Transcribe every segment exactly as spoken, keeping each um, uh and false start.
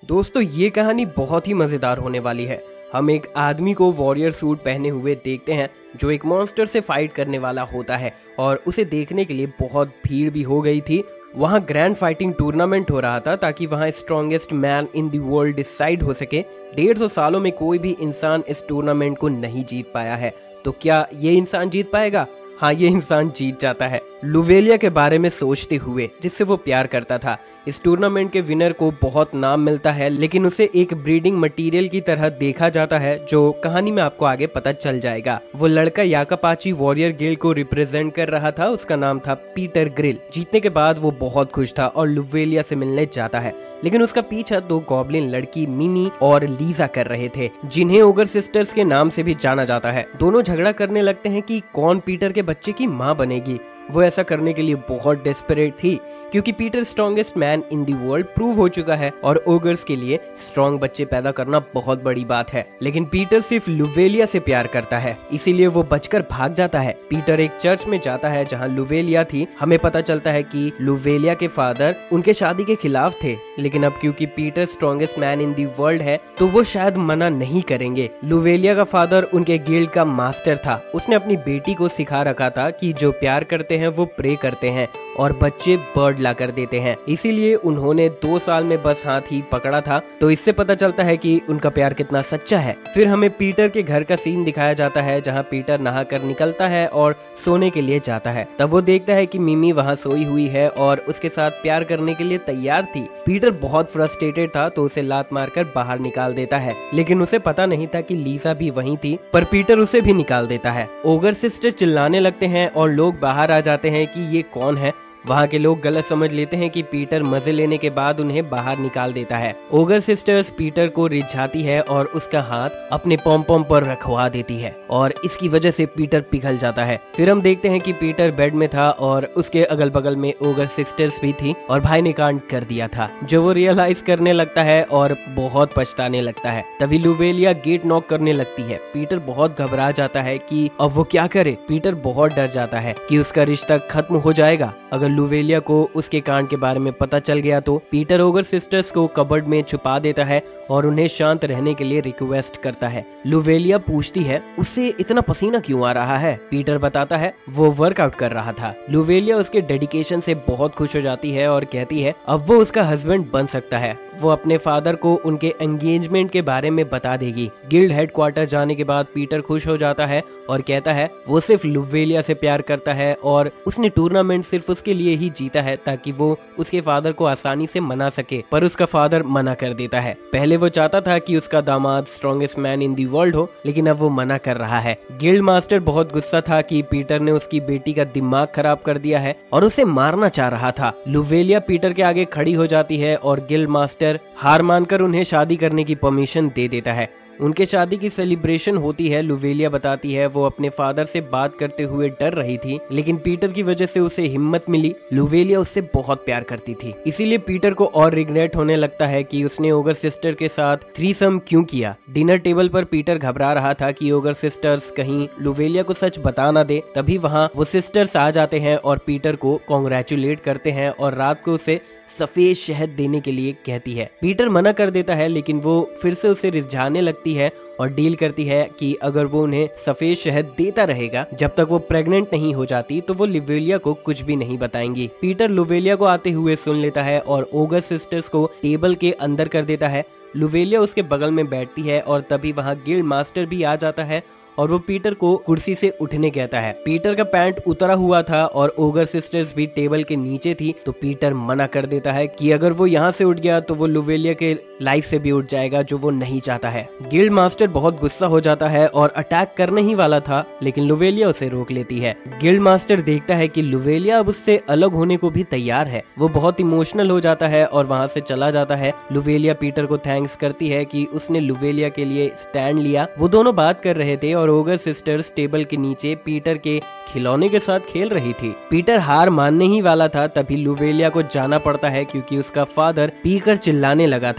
दोस्तों ये कहानी बहुत ही मजेदार होने वाली है। हम एक आदमी को वॉरियर सूट पहने हुए देखते हैं जो एक मॉन्स्टर से फाइट करने वाला होता है और उसे देखने के लिए बहुत भीड़ भी हो गई थी। वहाँ ग्रैंड फाइटिंग टूर्नामेंट हो रहा था ताकि वहाँ strongest man in the world decide हो सके। डेढ़ सौ सालों में कोई भी इंसान इस टूर्नामेंट को नहीं जीत पाया है, तो क्या ये इंसान जीत पाएगा? हाँ, ये इंसान जीत जाता है। लुवेलिया के बारे में सोचते हुए जिससे वो प्यार करता था। इस टूर्नामेंट के विनर को बहुत नाम मिलता है, लेकिन उसे एक ब्रीडिंग मटेरियल की तरह देखा जाता है, जो कहानी में आपको आगे पता चल जाएगा। वो लड़का याकापाची वॉरियर गिल्ड को रिप्रेजेंट कर रहा था। उसका नाम था पीटर ग्रिल। जीतने के बाद वो बहुत खुश था और लुवेलिया से मिलने जाता है, लेकिन उसका पीछा दो गॉब्लिन लड़की मिनी और लीजा कर रहे थे, जिन्हें ओगर सिस्टर्स के नाम से भी जाना जाता है। दोनों झगड़ा करने लगते हैं कि कौन पीटर के बच्चे की माँ बनेगी। वो ऐसा करने के लिए बहुत डेस्परेट थी क्योंकि Peter strongest man in the world prove हो चुका है और ओगर्स के लिए स्ट्रॉन्ग बच्चे पैदा करना बहुत बड़ी बात है। लेकिन पीटर सिर्फ लुवेलिया से प्यार करता है, इसीलिए वो बचकर भाग जाता है। पीटर एक चर्च में जाता है जहां लुवेलिया थी। हमें पता चलता है कि लुवेलिया के फादर उनके शादी के खिलाफ थे, लेकिन अब क्योंकि Peter strongest man in the world है तो वो शायद मना नहीं करेंगे। लुवेलिया का फादर उनके गिल्ड का मास्टर था। उसने अपनी बेटी को सिखा रखा था कि जो प्यार करते हैं वो प्रे करते हैं और बच्चे बर्ड ला कर देते हैं। इसीलिए उन्होंने दो साल में बस हाथ ही पकड़ा था। तो इससे पता चलता है कि उनका प्यार कितना सच्चा है। फिर हमें पीटर के घर का सीन दिखाया जाता है जहां पीटर नहाकर निकलता है और सोने के लिए जाता है। तब वो देखता है कि मिमी वहां सोई हुई है और उसके साथ प्यार करने के लिए तैयार थी। पीटर बहुत फ्रस्ट्रेटेड था तो उसे लात मारकर बाहर निकाल देता है, लेकिन उसे पता नहीं था कि लीजा भी वहीं थी, पर पीटर उसे भी निकाल देता है। ओगर सिस्टर चिल्लाने लगते हैं और लोग बाहर आ जाते हैं कि ये कौन है। वहाँ के लोग गलत समझ लेते हैं कि पीटर मजे लेने के बाद उन्हें बाहर निकाल देता है। ओगर सिस्टर्स पीटर को रिझाती है और उसका हाथ अपने पॉम पॉम पर रखवा देती है और इसकी वजह से पीटर पिघल जाता है। फिर हम देखते हैं कि पीटर बेड में था और उसके अगल बगल में ओगर सिस्टर्स भी थी और भाई ने कांड कर दिया था, जो वो रियलाइज करने लगता है और बहुत पछताने लगता है। तभी लुवेलिया गेट नॉक करने लगती है। पीटर बहुत घबरा जाता है कि अब वो क्या करे। पीटर बहुत डर जाता है कि उसका रिश्ता खत्म हो जाएगा अगर लुवेलिया को उसके कांड के बारे में पता चल गया तो। पीटर ओगर सिस्टर्स को कबर्ड में छुपा देता है और उन्हें शांत रहने के लिए रिक्वेस्ट करता है। लुवेलिया पूछती है उसे इतना पसीना क्यों आ रहा है। पीटर बताता है वो वर्कआउट कर रहा था। लुवेलिया उसके डेडिकेशन से बहुत खुश हो जाती है और कहती है अब वो उसका हस्बैंड बन सकता है। वो अपने फादर को उनके एंगेजमेंट के बारे में बता देगी। गिल्ड हेडक्वार्टर जाने के बाद पीटर खुश हो जाता है और कहता है वो सिर्फ लुवेलिया से प्यार करता है और उसने टूर्नामेंट सिर्फ उसके लिए ही जीता है ताकि वो उसके फादर को आसानी से मना सके, पर उसका फादर मना कर देता है। पहले वो चाहता था कि उसका दामाद strongest man in the world हो, लेकिन अब वो मना कर रहा है। गिल्ड मास्टर बहुत गुस्सा था कि पीटर ने उसकी बेटी का दिमाग खराब कर दिया है और उसे मारना चाह रहा था। लुवेलिया पीटर के आगे खड़ी हो जाती है और गिल्ड मास्टर हार मानकर उन्हें शादी करने की परमिशन दे देता है। उनके शादी की सेलिब्रेशन होती है। लुवेलिया बताती है वो अपने फादर से बात करते हुए डर रही थी, लेकिन पीटर की वजह से उसे हिम्मत मिली। लुवेलिया उससे बहुत प्यार करती थी, इसीलिए पीटर को और रिग्रेट होने लगता है कि उसने ओगर सिस्टर के साथ थ्रीसम क्यों किया। डिनर टेबल पर पीटर घबरा रहा था कि ओगर सिस्टर्स कहीं लुवेलिया को सच बता ना दे। तभी वहाँ वो सिस्टर्स आ जाते हैं और पीटर को कॉन्ग्रेचुलेट करते हैं और रात को उसे सफेद शहद देने के लिए कहती है। पीटर मना कर देता है, लेकिन वो फिर से उसे रिझाने लगती है और डील करती है कि अगर वो उन्हें सफेद शहद देता रहेगा जब तक वो प्रेग्नेंट नहीं हो जाती तो वो लुवेलिया को कुछ भी नहीं बताएंगी। पीटर लुवेलिया को आते हुए सुन लेता है और ओगर सिस्टर्स को टेबल के अंदर कर देता है। लुवेलिया उसके बगल में बैठती है और तभी वहाँ गिल्ड मास्टर भी आ जाता है और वो पीटर को कुर्सी से उठने कहता है। पीटर का पैंट उतरा हुआ था और ओगर सिस्टर्स भी टेबल के नीचे थी, तो पीटर मना कर देता है कि अगर वो यहाँ से उठ गया तो वो लुवेलिया के लाइफ से भी उठ जाएगा, जो वो नहीं चाहता है। गिल्ड मास्टर बहुत गुस्सा हो जाता है और अटैक करने ही वाला था, लेकिन लुवेलिया उसे रोक लेती है। गिल्ड मास्टर देखता है कि लुवेलिया अब उससे अलग होने को भी तैयार है। वो बहुत इमोशनल हो जाता है और वहाँ से चला जाता है। लुवेलिया पीटर को थैंक्स करती है कि उसने लुवेलिया के लिए स्टैंड लिया। वो दोनों बात कर रहे थे और ओगर सिस्टर्स टेबल के नीचे पीटर के खिलौने के साथ खेल रही थी। पीटर हार मानने ही वाला था, तभी लुवेलिया को जाना पड़ता है क्योंकि उसका फादर पीकर चिल्लाने लगा था।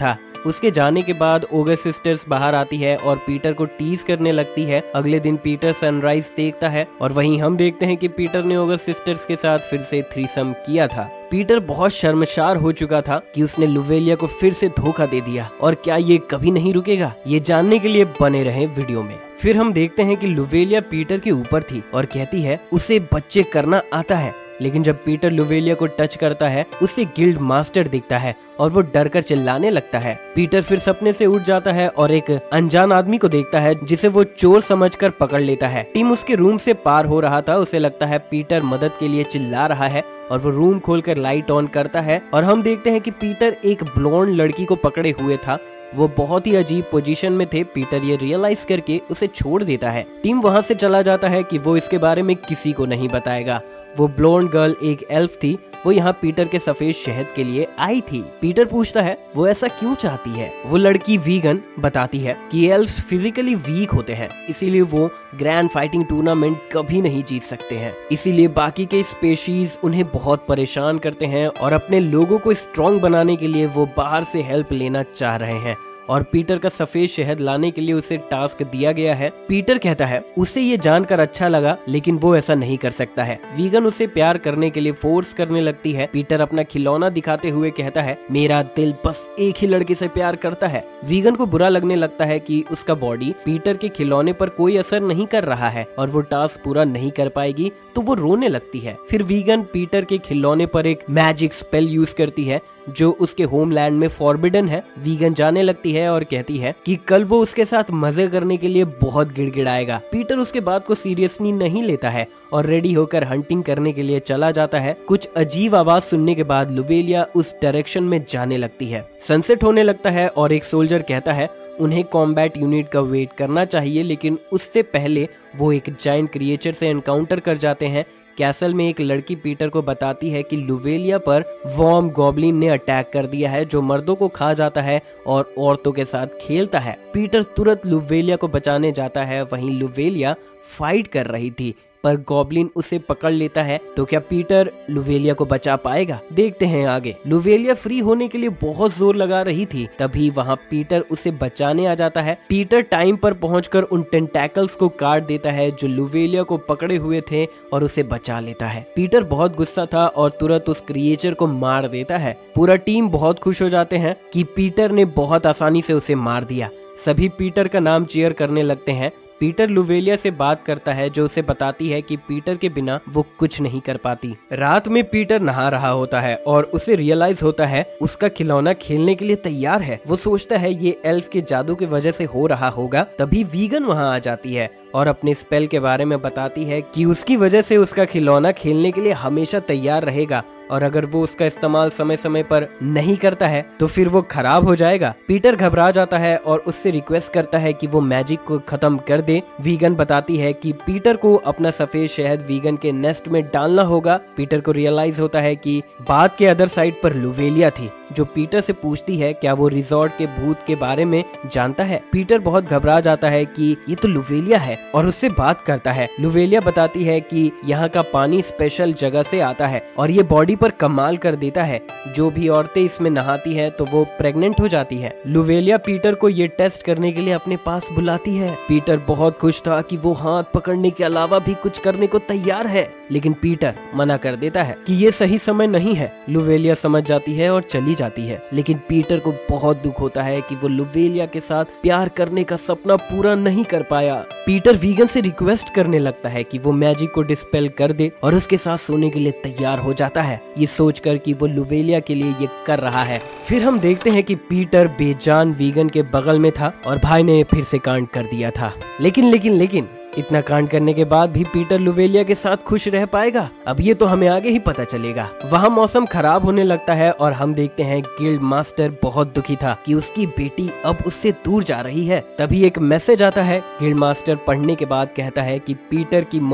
उसके जाने के बाद ओगर सिस्टर्स बाहर आती है और पीटर को टीज करने लगती है। अगले दिन पीटर सनराइज देखता है और वहीं हम देखते हैं कि पीटर ने ओगर सिस्टर्स के साथ फिर से थ्रीसम किया था। पीटर बहुत शर्मसार हो चुका था कि उसने लुवेलिया को फिर से धोखा दे दिया और क्या ये कभी नहीं रुकेगा। ये जानने के लिए बने रहे वीडियो में। फिर हम देखते हैं कि लुवेलिया पीटर के ऊपर थी और कहती है उसे बच्चे करना आता है, लेकिन जब पीटर लुवेलिया को टच करता है उसे गिल्ड मास्टर दिखता है और वो डर कर चिल्लाने लगता है। पीटर फिर सपने से उठ जाता है और एक अनजान आदमी को देखता है जिसे वो चोर समझकर पकड़ लेता है। टीम उसके रूम से पार हो रहा था। उसे लगता है पीटर मदद के लिए चिल्ला रहा है और वो रूम खोलकर लाइट ऑन करता है और हम देखते हैं कि पीटर एक ब्लॉन्ड लड़की को पकड़े हुए था। वो बहुत ही अजीब पोजीशन में थे। पीटर ये रियलाइज करके उसे छोड़ देता है। टीम वहां से चला जाता है कि वो इसके बारे में किसी को नहीं बताएगा। वो ब्लॉन्ड गर्ल एक एल्फ थी। वो यहाँ पीटर के सफेद शहद के लिए आई थी। पीटर पूछता है वो ऐसा क्यों चाहती है। वो लड़की वीगन बताती है कि एल्फ्स फिजिकली वीक होते हैं, इसीलिए वो ग्रैंड फाइटिंग टूर्नामेंट कभी नहीं जीत सकते हैं। इसीलिए बाकी के स्पेशीज उन्हें बहुत परेशान करते हैं और अपने लोगों को स्ट्रॉन्ग बनाने के लिए वो बाहर से हेल्प लेना चाह रहे हैं और पीटर का सफेद शहद लाने के लिए उसे टास्क दिया गया है। पीटर कहता है उसे ये जानकर अच्छा लगा, लेकिन वो ऐसा नहीं कर सकता है। वीगन उसे प्यार करने के लिए फोर्स करने लगती है। पीटर अपना खिलौना दिखाते हुए कहता है मेरा दिल बस एक ही लड़के से प्यार करता है। वीगन को बुरा लगने लगता है कि उसका बॉडी पीटर के खिलौने पर कोई असर नहीं कर रहा है और वो टास्क पूरा नहीं कर पाएगी, तो वो रोने लगती है। फिर वीगन पीटर के खिलौने पर एक मैजिक स्पेल यूज करती है जो उसके होमलैंड में फॉरबिडन है। वीगन जाने लगती है और कहती है कि कल वो उसके साथ मजे करने के लिए बहुत गिड़गिड़ाएगा। पीटर उसके बात को सीरियसली नहीं लेता है और रेडी होकर हंटिंग करने के लिए चला जाता है। कुछ अजीब आवाज सुनने के बाद लुवेलिया उस डायरेक्शन में जाने लगती है। सनसेट होने लगता है और एक सोल्जर कहता है उन्हें कॉम्बैट यूनिट का वेट करना चाहिए, लेकिन उससे पहले वो एक जायंट क्रिएचर से एनकाउंटर कर जाते हैं। कैसल में एक लड़की पीटर को बताती है कि लुवेलिया पर वॉर्म गॉब्लिन ने अटैक कर दिया है जो मर्दों को खा जाता है और औरतों के साथ खेलता है। पीटर तुरंत लुवेलिया को बचाने जाता है। वहीं लुवेलिया फाइट कर रही थी पर गॉब्लिन उसे पकड़ लेता है। तो क्या पीटर लुवेलिया को बचा पाएगा? देखते हैं आगे। लुवेलिया फ्री होने के लिए बहुत जोर लगा रही थी, तभी वहां पीटर उसे बचाने आ जाता है। पीटर टाइम पर पहुंचकर उन टेंटैकल्स को काट देता है जो लुवेलिया को पकड़े हुए थे और उसे बचा लेता है। पीटर बहुत गुस्सा था और तुरंत उस क्रिएचर को मार देता है। पूरा टीम बहुत खुश हो जाते हैं कि पीटर ने बहुत आसानी से उसे मार दिया। सभी पीटर का नाम चीयर करने लगते हैं। पीटर लुवेलिया से बात करता है जो उसे बताती है कि पीटर के बिना वो कुछ नहीं कर पाती। रात में पीटर नहा रहा होता है और उसे रियलाइज होता है उसका खिलौना खेलने के लिए तैयार है। वो सोचता है ये एल्फ के जादू की वजह से हो रहा होगा। तभी वीगन वहां आ जाती है और अपने स्पेल के बारे में बताती है कि उसकी वजह से उसका खिलौना खेलने के लिए हमेशा तैयार रहेगा और अगर वो उसका इस्तेमाल समय समय पर नहीं करता है तो फिर वो खराब हो जाएगा। पीटर घबरा जाता है और उससे रिक्वेस्ट करता है कि वो मैजिक को खत्म कर दे। वीगन बताती है कि पीटर को अपना सफेद शहद वीगन के नेस्ट में डालना होगा। पीटर को रियलाइज होता है कि बात के अदर साइड पर लुवेलिया थी जो पीटर से पूछती है क्या वो रिजॉर्ट के भूत के बारे में जानता है। पीटर बहुत घबरा जाता है कि ये तो लुवेलिया है और उससे बात करता है। लुवेलिया बताती है कि यहाँ का पानी स्पेशल जगह से आता है और ये बॉडी पर कमाल कर देता है। जो भी औरतें इसमें नहाती है तो वो प्रेग्नेंट हो जाती है। लुवेलिया पीटर को ये टेस्ट करने के लिए अपने पास बुलाती है। पीटर बहुत खुश था कि वो हाथ पकड़ने के अलावा भी कुछ करने को तैयार है, लेकिन पीटर मना कर देता है कि ये सही समय नहीं है। लुवेलिया समझ जाती है और चली जाती है, लेकिन पीटर को बहुत दुख होता है कि वो लुवेलिया के साथ प्यार करने का सपना पूरा नहीं कर पाया। पीटर वीगन से रिक्वेस्ट करने लगता है कि वो मैजिक को डिस्पेल कर दे और उसके साथ सोने के लिए तैयार हो जाता है, ये सोचकर कि वो लुवेलिया के लिए ये कर रहा है। फिर हम देखते हैं कि पीटर बेजान वीगन के बगल में था और भाई ने फिर से कांड कर दिया था। लेकिन लेकिन लेकिन इतना कांड करने के बाद भी पीटर लुवेलिया के साथ खुश रह पाएगा? अब ये तो हमें आगे ही पता चलेगा। वहाँ मौसम खराब होने लगता है और हम देखते हैं गिल्ड मास्टर बहुत दुखी था कि उसकी बेटी अब उससे दूर जा रही है। तभी एक मैसेज आता है। गिल्ड मास्टर पढ़ने के बाद कहता है कि पीटर की मौत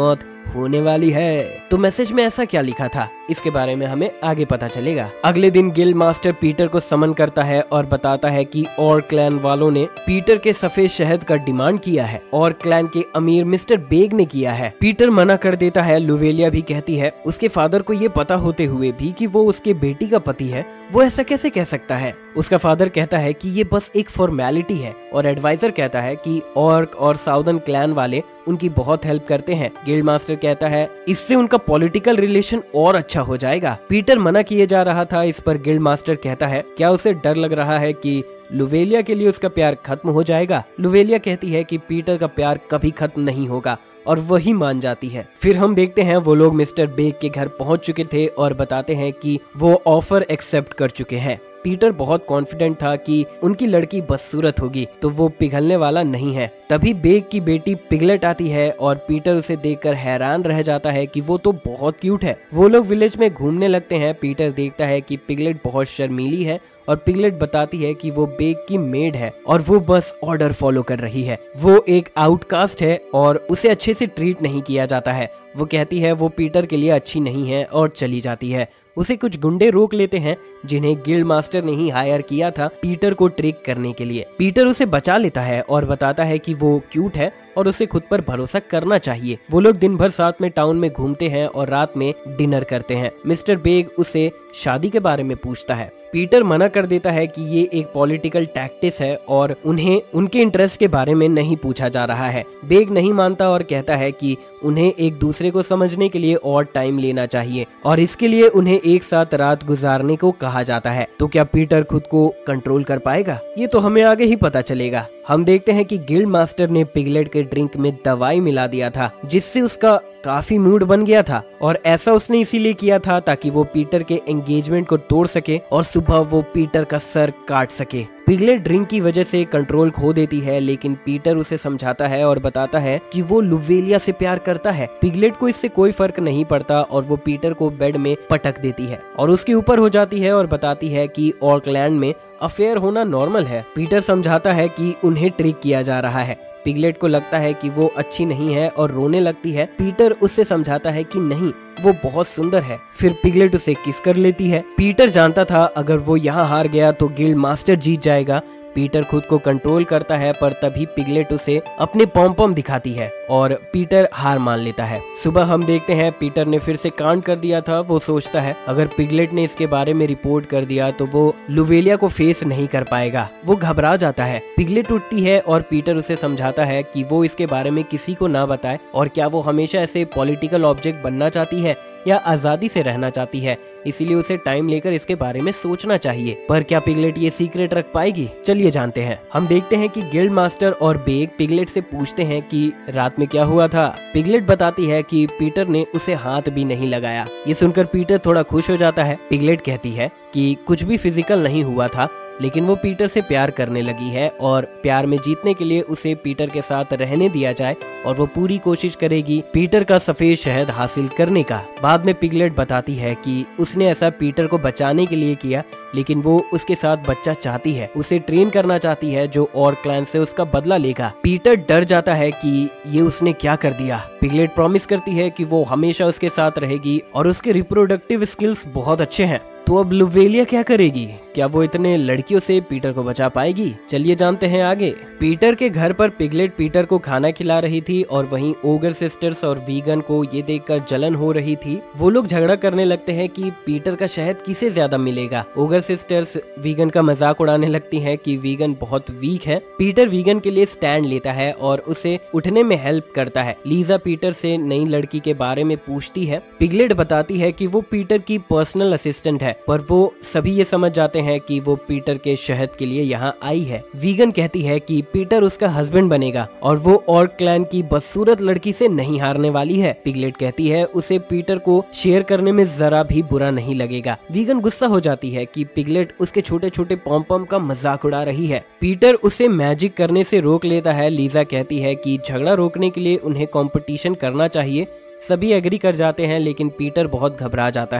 होने वाली है। तो मैसेज में ऐसा क्या लिखा था, इसके बारे में हमें आगे पता चलेगा। अगले दिन गिल्ड मास्टर पीटर को समन करता है और बताता है कि और क्लैन वालों ने पीटर के सफेद शहद का डिमांड किया है और क्लैन के अमीर मिस्टर बेग ने किया है। पीटर मना कर देता है। लुवेलिया भी कहती है उसके फादर को ये पता होते हुए भी कि वो उसके बेटी का पति है, वो ऐसा कैसे कह सकता है। उसका फादर कहता है कि ये बस एक फॉर्मेलिटी है और एडवाइजर कहता है कि ऑर्क और साउदर्न क्लैन वाले उनकी बहुत हेल्प करते हैं। गिल्ड मास्टर कहता है इससे उनका पॉलिटिकल रिलेशन और अच्छा हो जाएगा। पीटर मना किए जा रहा था, इस पर गिल्ड मास्टर कहता है क्या उसे डर लग रहा है कि लुवेलिया के लिए उसका प्यार खत्म हो जाएगा। लुवेलिया कहती है कि पीटर का प्यार कभी खत्म नहीं होगा और वही मान जाती है। फिर हम देखते हैं वो लोग मिस्टर बेग के घर पहुंच चुके थे और बताते हैं कि वो ऑफर एक्सेप्ट कर चुके हैं। पीटर बहुत कॉन्फिडेंट था कि उनकी लड़की बदसूरत होगी तो वो पिघलने वाला नहीं है। तभी बेग की बेटी पिगलेट आती है और पीटर उसे देखकर हैरान रह जाता है कि वो तो बहुत क्यूट है। वो लोग विलेज में घूमने लगते हैं। पीटर देखता है कि पिगलेट बहुत शर्मीली है और पिगलेट बताती है कि वो बेग की मेड है और वो बस ऑर्डर फॉलो कर रही है। वो एक आउटकास्ट है और उसे अच्छे से ट्रीट नहीं किया जाता है। वो कहती है वो पीटर के लिए अच्छी नहीं है और चली जाती है। उसे कुछ गुंडे रोक लेते हैं जिन्हें गिल्ड मास्टर ने ही हायर किया था पीटर को ट्रिक करने के लिए। पीटर उसे बचा लेता है और बताता है कि वो क्यूट है और उसे खुद पर भरोसा करना चाहिए। वो लोग दिन भर साथ में टाउन में घूमते हैं और रात में डिनर करते हैं। मिस्टर बेग उसे शादी के बारे में पूछता है। पीटर मना कर देता है कि ये एक पॉलिटिकल टैक्टिस है और उन्हें उनके इंटरेस्ट के बारे में नहीं पूछा जा रहा है। बेग नहीं मानता और कहता है कि उन्हें एक दूसरे को समझने के लिए और टाइम लेना चाहिए और इसके लिए उन्हें एक साथ रात गुजारने को कहा जाता है। तो क्या पीटर खुद को कंट्रोल कर पाएगा, ये तो हमें आगे ही पता चलेगा। हम देखते हैं कि गिल्ड मास्टर ने पिगलेट के ड्रिंक में दवाई मिला दिया था जिससे उसका काफी मूड बन गया था और ऐसा उसने इसीलिए किया था ताकि वो पीटर के एंगेजमेंट को तोड़ सके और सुबह वो पीटर का सर काट सके। पिगलेट ड्रिंक की वजह से कंट्रोल खो देती है लेकिन पीटर उसे समझाता है और बताता है कि वो लुवेलिया से प्यार करता है। पिगलेट को इससे कोई फर्क नहीं पड़ता और वो पीटर को बेड में पटक देती है और उसके ऊपर हो जाती है और बताती है कि ऑर्कलैंड में अफेयर होना नॉर्मल है। पीटर समझाता है कि उन्हें ट्रिक किया जा रहा है। पिगलेट को लगता है कि वो अच्छी नहीं है और रोने लगती है। पीटर उससे समझाता है कि नहीं, वो बहुत सुंदर है। फिर पिगलेट उसे किस कर लेती है। पीटर जानता था अगर वो यहाँ हार गया तो गिल्ड मास्टर जीत जाएगा। पीटर खुद को कंट्रोल करता है पर तभी पिगलेट उसे अपने पॉम पॉम दिखाती है और पीटर हार मान लेता है। सुबह हम देखते हैं पीटर ने फिर से कांड कर दिया था। वो सोचता है अगर पिगलेट ने इसके बारे में रिपोर्ट कर दिया तो वो लुवेलिया को फेस नहीं कर पाएगा। वो घबरा जाता है। पिगलेट उठती है और पीटर उसे समझाता है कि वो इसके बारे में किसी को ना बताए और क्या वो हमेशा ऐसे पॉलिटिकल ऑब्जेक्ट बनना चाहती है या आजादी से रहना चाहती है, इसीलिए उसे टाइम लेकर इसके बारे में सोचना चाहिए। पर क्या पिगलेट ये सीक्रेट रख पाएगी, चलिए जानते हैं। हम देखते हैं कि गिल्ड मास्टर और बेग पिगलेट से पूछते हैं कि रात में क्या हुआ था। पिगलेट बताती है कि पीटर ने उसे हाथ भी नहीं लगाया। ये सुनकर पीटर थोड़ा खुश हो जाता है। पिगलेट कहती है कि कुछ भी फिजिकल नहीं हुआ था लेकिन वो पीटर से प्यार करने लगी है और प्यार में जीतने के लिए उसे पीटर के साथ रहने दिया जाए और वो पूरी कोशिश करेगी पीटर का सफेद शहद हासिल करने का। बाद में पिगलेट बताती है कि उसने ऐसा पीटर को बचाने के लिए किया लेकिन वो उसके साथ बच्चा चाहती है, उसे ट्रेन करना चाहती है जो और क्लैन से उसका बदला लेगा। पीटर डर जाता है कि ये उसने क्या कर दिया। पिगलेट प्रॉमिस करती है कि वो हमेशा उसके साथ रहेगी और उसके रिप्रोडक्टिव स्किल्स बहुत अच्छे हैं। तो अब लुवेलिया क्या करेगी, क्या वो इतने लड़कियों से पीटर को बचा पाएगी, चलिए जानते हैं आगे। पीटर के घर पर पिगलेट पीटर को खाना खिला रही थी और वहीं ओगर सिस्टर्स और वीगन को ये देखकर जलन हो रही थी। वो लोग झगड़ा करने लगते हैं कि पीटर का शहद किसे ज्यादा मिलेगा। ओगर सिस्टर्स वीगन का मजाक उड़ाने लगती हैं कि वीगन बहुत वीक है। पीटर वीगन के लिए स्टैंड लेता है और उसे उठने में हेल्प करता है। लीजा पीटर से नई लड़की के बारे में पूछती है। पिगलेट बताती है कि वो पीटर की पर्सनल असिस्टेंट है पर वो सभी ये समझ जाते हैं कि वो पीटर के शहद के लिए यहाँ आई है। वीगन कहती है कि पीटर उसका हस्बैंड बनेगा और वो और क्लैन की बदसूरत लड़की से नहीं हारने वाली है। पिगलेट कहती है उसे पीटर को शेयर करने में जरा भी बुरा नहीं लगेगा। वीगन गुस्सा हो जाती है कि पिगलेट उसके छोटे छोटे पॉम पॉम का मजाक उड़ा रही है। पीटर उसे मैजिक करने से रोक लेता है। लीजा कहती है कि झगड़ा रोकने के लिए उन्हें कंपटीशन करना चाहिए। सभी एग्री कर जाते हैं लेकिन पीटर बहुत घबरा जाता है।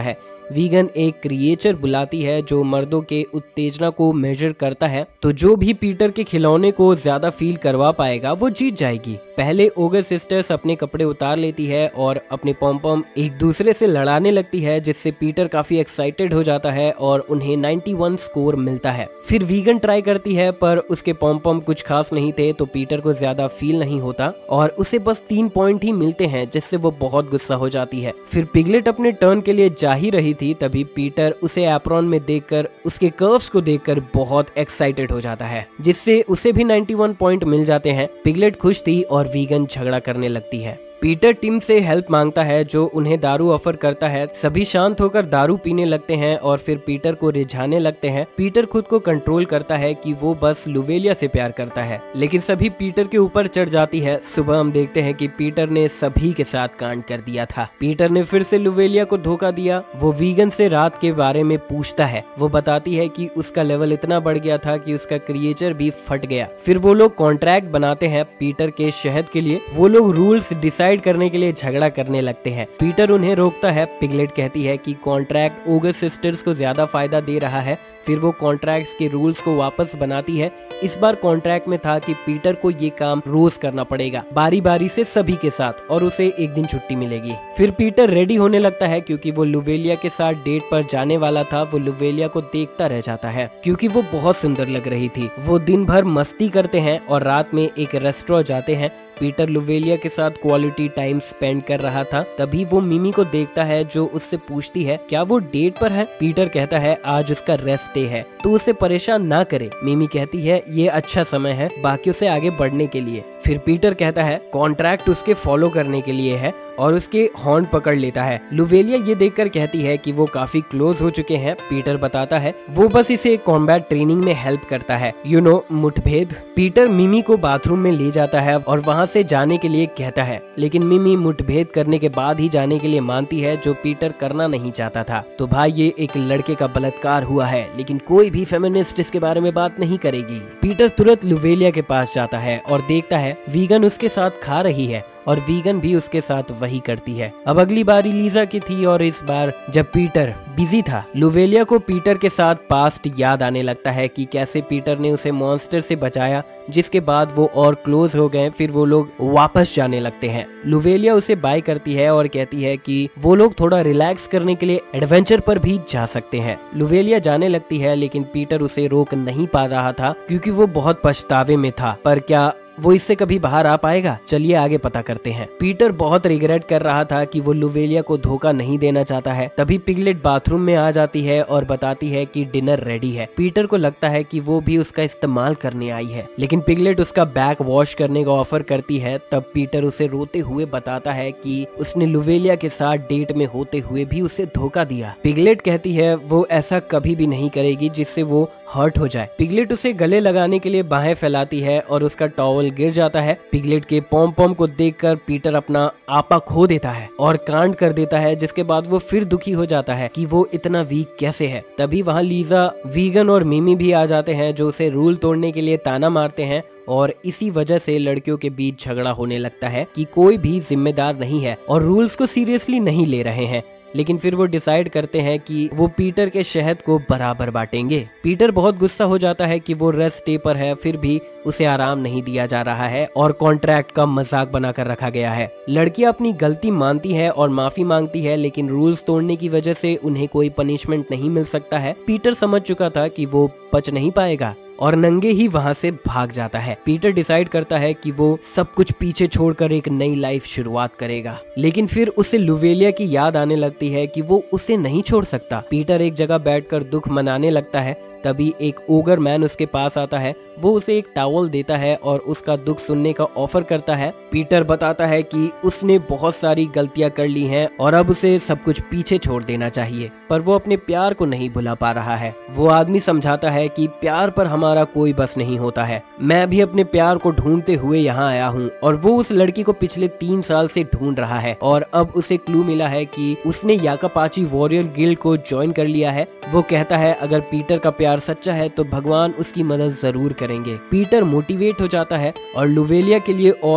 वीगन एक क्रिएचर बुलाती है जो मर्दों के उत्तेजना को मेजर करता है, तो जो भी पीटर के खिलौने को ज्यादा फील करवा पाएगा वो जीत जाएगी। पहले ओगर सिस्टर्स अपने कपड़े उतार लेती है और अपने पॉम पॉम एक दूसरे से लड़ाने लगती है, जिससे पीटर काफी एक्साइटेड हो जाता है और उन्हें इक्यानवे स्कोर मिलता है। फिर वीगन ट्राई करती है पर उसके पॉम पॉम कुछ खास नहीं थे, तो पीटर को ज्यादा फील नहीं होता और उसे बस तीन पॉइंट ही मिलते हैं, जिससे वो बहुत गुस्सा हो जाती है। फिर पिगलेट अपने टर्न के लिए जा ही रही थी, तभी पीटर उसे एप्रॉन में देखकर उसके कर्व्स को देखकर बहुत एक्साइटेड हो जाता है, जिससे उसे भी इक्यानवे पॉइंट मिल जाते हैं। पिगलेट खुश थी और वीगन झगड़ा करने लगती है। पीटर टिम से हेल्प मांगता है जो उन्हें दारू ऑफर करता है। सभी शांत होकर दारू पीने लगते हैं और फिर पीटर को रिझाने लगते हैं। पीटर खुद को कंट्रोल करता है कि वो बस लुवेलिया से प्यार करता है, लेकिन सभी पीटर के ऊपर चढ़ जाती है। सुबह हम देखते हैं कि पीटर ने सभी के साथ कांड कर दिया था। पीटर ने फिर से लुवेलिया को धोखा दिया। वो वीगन से रात के बारे में पूछता है। वो बताती है कि उसका लेवल इतना बढ़ गया था कि उसका क्रिएचर भी फट गया। फिर वो लोग कॉन्ट्रैक्ट बनाते हैं पीटर के शहद के लिए। वो लोग रूल्स डिसाइड करने के लिए झगड़ा करने लगते हैं। पीटर उन्हें रोकता है। पिगलेट कहती है कि कॉन्ट्रैक्ट ओगर सिस्टर्स को ज्यादा फायदा दे रहा है। फिर वो कॉन्ट्रैक्ट्स के रूल्स को वापस बनाती है। इस बार कॉन्ट्रैक्ट में था कि पीटर को ये काम रोज करना पड़ेगा, बारी बारी से सभी के साथ, और उसे एक दिन छुट्टी मिलेगी। फिर पीटर रेडी होने लगता है क्योंकि वो लुवेलिया के साथ डेट पर जाने वाला था। वो लुवेलिया को देखता रह जाता है क्योंकि वो बहुत सुंदर लग रही थी। वो दिन भर मस्ती करते हैं और रात में एक रेस्टोरेंट जाते हैं। पीटर लुवेलिया के साथ क्वालिटी टाइम स्पेंड कर रहा था। तभी वो मिमी को देखता है जो उससे पूछती है क्या वो डेट पर है। पीटर कहता है आज उसका रेस्ट डे है तो उसे परेशान ना करे। मिमी कहती है ये अच्छा समय है बाकियों से आगे बढ़ने के लिए। फिर पीटर कहता है कॉन्ट्रैक्ट उसके फॉलो करने के लिए है और उसके हॉर्न पकड़ लेता है। लुवेलिया ये देखकर कहती है कि वो काफी क्लोज हो चुके हैं। पीटर बताता है वो बस इसे कॉम्बैट ट्रेनिंग में हेल्प करता है, यू नो मुठभेद। पीटर मिमी को बाथरूम में ले जाता है और वहाँ से जाने के लिए कहता है, लेकिन मिमी मुठभेद करने के बाद ही जाने के लिए मानती है, जो पीटर करना नहीं चाहता था। तो भाई ये एक लड़के का बलात्कार हुआ है, लेकिन कोई भी फेमिनिस्ट इसके बारे में बात नहीं करेगी। पीटर तुरंत लुवेलिया के पास जाता है और देखता है वीगन उसके साथ खा रही है और वीगन भी उसके साथ वही करती है। अब अगली बारी लीजा की थी और इस बार जब पीटर बिजी था, लुवेलिया को पीटर के साथ पास्ट याद आने लगता है कि कैसे पीटर ने उसे मॉन्स्टर से बचाया, जिसके बाद वो और क्लोज हो गए। फिर वो लोग वापस जाने लगते हैं। लुवेलिया उसे बाय करती है और कहती है कि वो लोग थोड़ा रिलैक्स करने के लिए एडवेंचर पर भी जा सकते हैं। लुवेलिया जाने लगती है लेकिन पीटर उसे रोक नहीं पा रहा था क्योंकि वो बहुत पछतावे में था। पर क्या वो इससे कभी बाहर आ पाएगा? चलिए आगे पता करते हैं। पीटर बहुत रिग्रेट कर रहा था कि वो लुवेलिया को धोखा नहीं देना चाहता है। तभी पिगलेट बाथरूम में आ जाती है और बताती है कि डिनर रेडी है। पीटर को लगता है कि वो भी उसका इस्तेमाल करने आई है, लेकिन पिगलेट उसका बैक वॉश करने का ऑफर करती है। तब पीटर उसे रोते हुए बताता है कि उसने लुवेलिया के साथ डेट में होते हुए भी उसे धोखा दिया। पिगलेट कहती है वो ऐसा कभी भी नहीं करेगी जिससे वो हर्ट हो जाए। पिगलेट उसे गले लगाने के लिए बाहें फैलाती है और उसका टॉवल गिर जाता है। पिगलेट के पॉम पॉम को देखकर पीटर अपना आपा खो देता है और कांड कर देता है, जिसके बाद वो फिर दुखी हो जाता है कि वो इतना वीक कैसे है। तभी वहाँ लीजा, वीगन और मिमी भी आ जाते हैं जो उसे रूल तोड़ने के लिए ताना मारते हैं और इसी वजह से लड़कियों के बीच झगड़ा होने लगता है कि कोई भी जिम्मेदार नहीं है और रूल्स को सीरियसली नहीं ले रहे हैं। लेकिन फिर वो डिसाइड करते हैं कि वो पीटर के शहद को बराबर बांटेंगे। पीटर बहुत गुस्सा हो जाता है कि वो रेस्ट डे पर है, फिर भी उसे आराम नहीं दिया जा रहा है और कॉन्ट्रैक्ट का मजाक बनाकर रखा गया है। लड़कियां अपनी गलती मानती है और माफी मांगती है, लेकिन रूल्स तोड़ने की वजह से उन्हें कोई पनिशमेंट नहीं मिल सकता है। पीटर समझ चुका था कि वो पच नहीं पाएगा और नंगे ही वहां से भाग जाता है। पीटर डिसाइड करता है कि वो सब कुछ पीछे छोड़कर एक नई लाइफ शुरुआत करेगा, लेकिन फिर उसे लुवेलिया की याद आने लगती है कि वो उसे नहीं छोड़ सकता। पीटर एक जगह बैठकर दुख मनाने लगता है। तभी एक ओगर मैन उसके पास आता है। वो उसे एक टॉवल देता है और उसका दुख सुनने का ऑफर करता है। पीटर बताता है कि उसने बहुत सारी गलतियां कर ली हैं और अब उसे सब कुछ पीछे छोड़ देना चाहिए, पर वो अपने प्यार को नहीं भुला पा रहा है। वो आदमी समझाता है कि प्यार पर हमारा कोई बस नहीं होता है। मैं भी अपने प्यार को ढूंढते हुए यहाँ आया हूँ और वो उस लड़की को पिछले तीन साल से ढूंढ रहा है और अब उसे क्लू मिला है कि उसने याकापाची वॉरियर गिल्ड को ज्वाइन कर लिया है। वो कहता है अगर पीटर का प्यार सच्चा है तो भगवान उसकी मदद जरूर करेंगे। पीटर मोटिवेट हो जाता है और लुवेलिया के लिए और कोशिश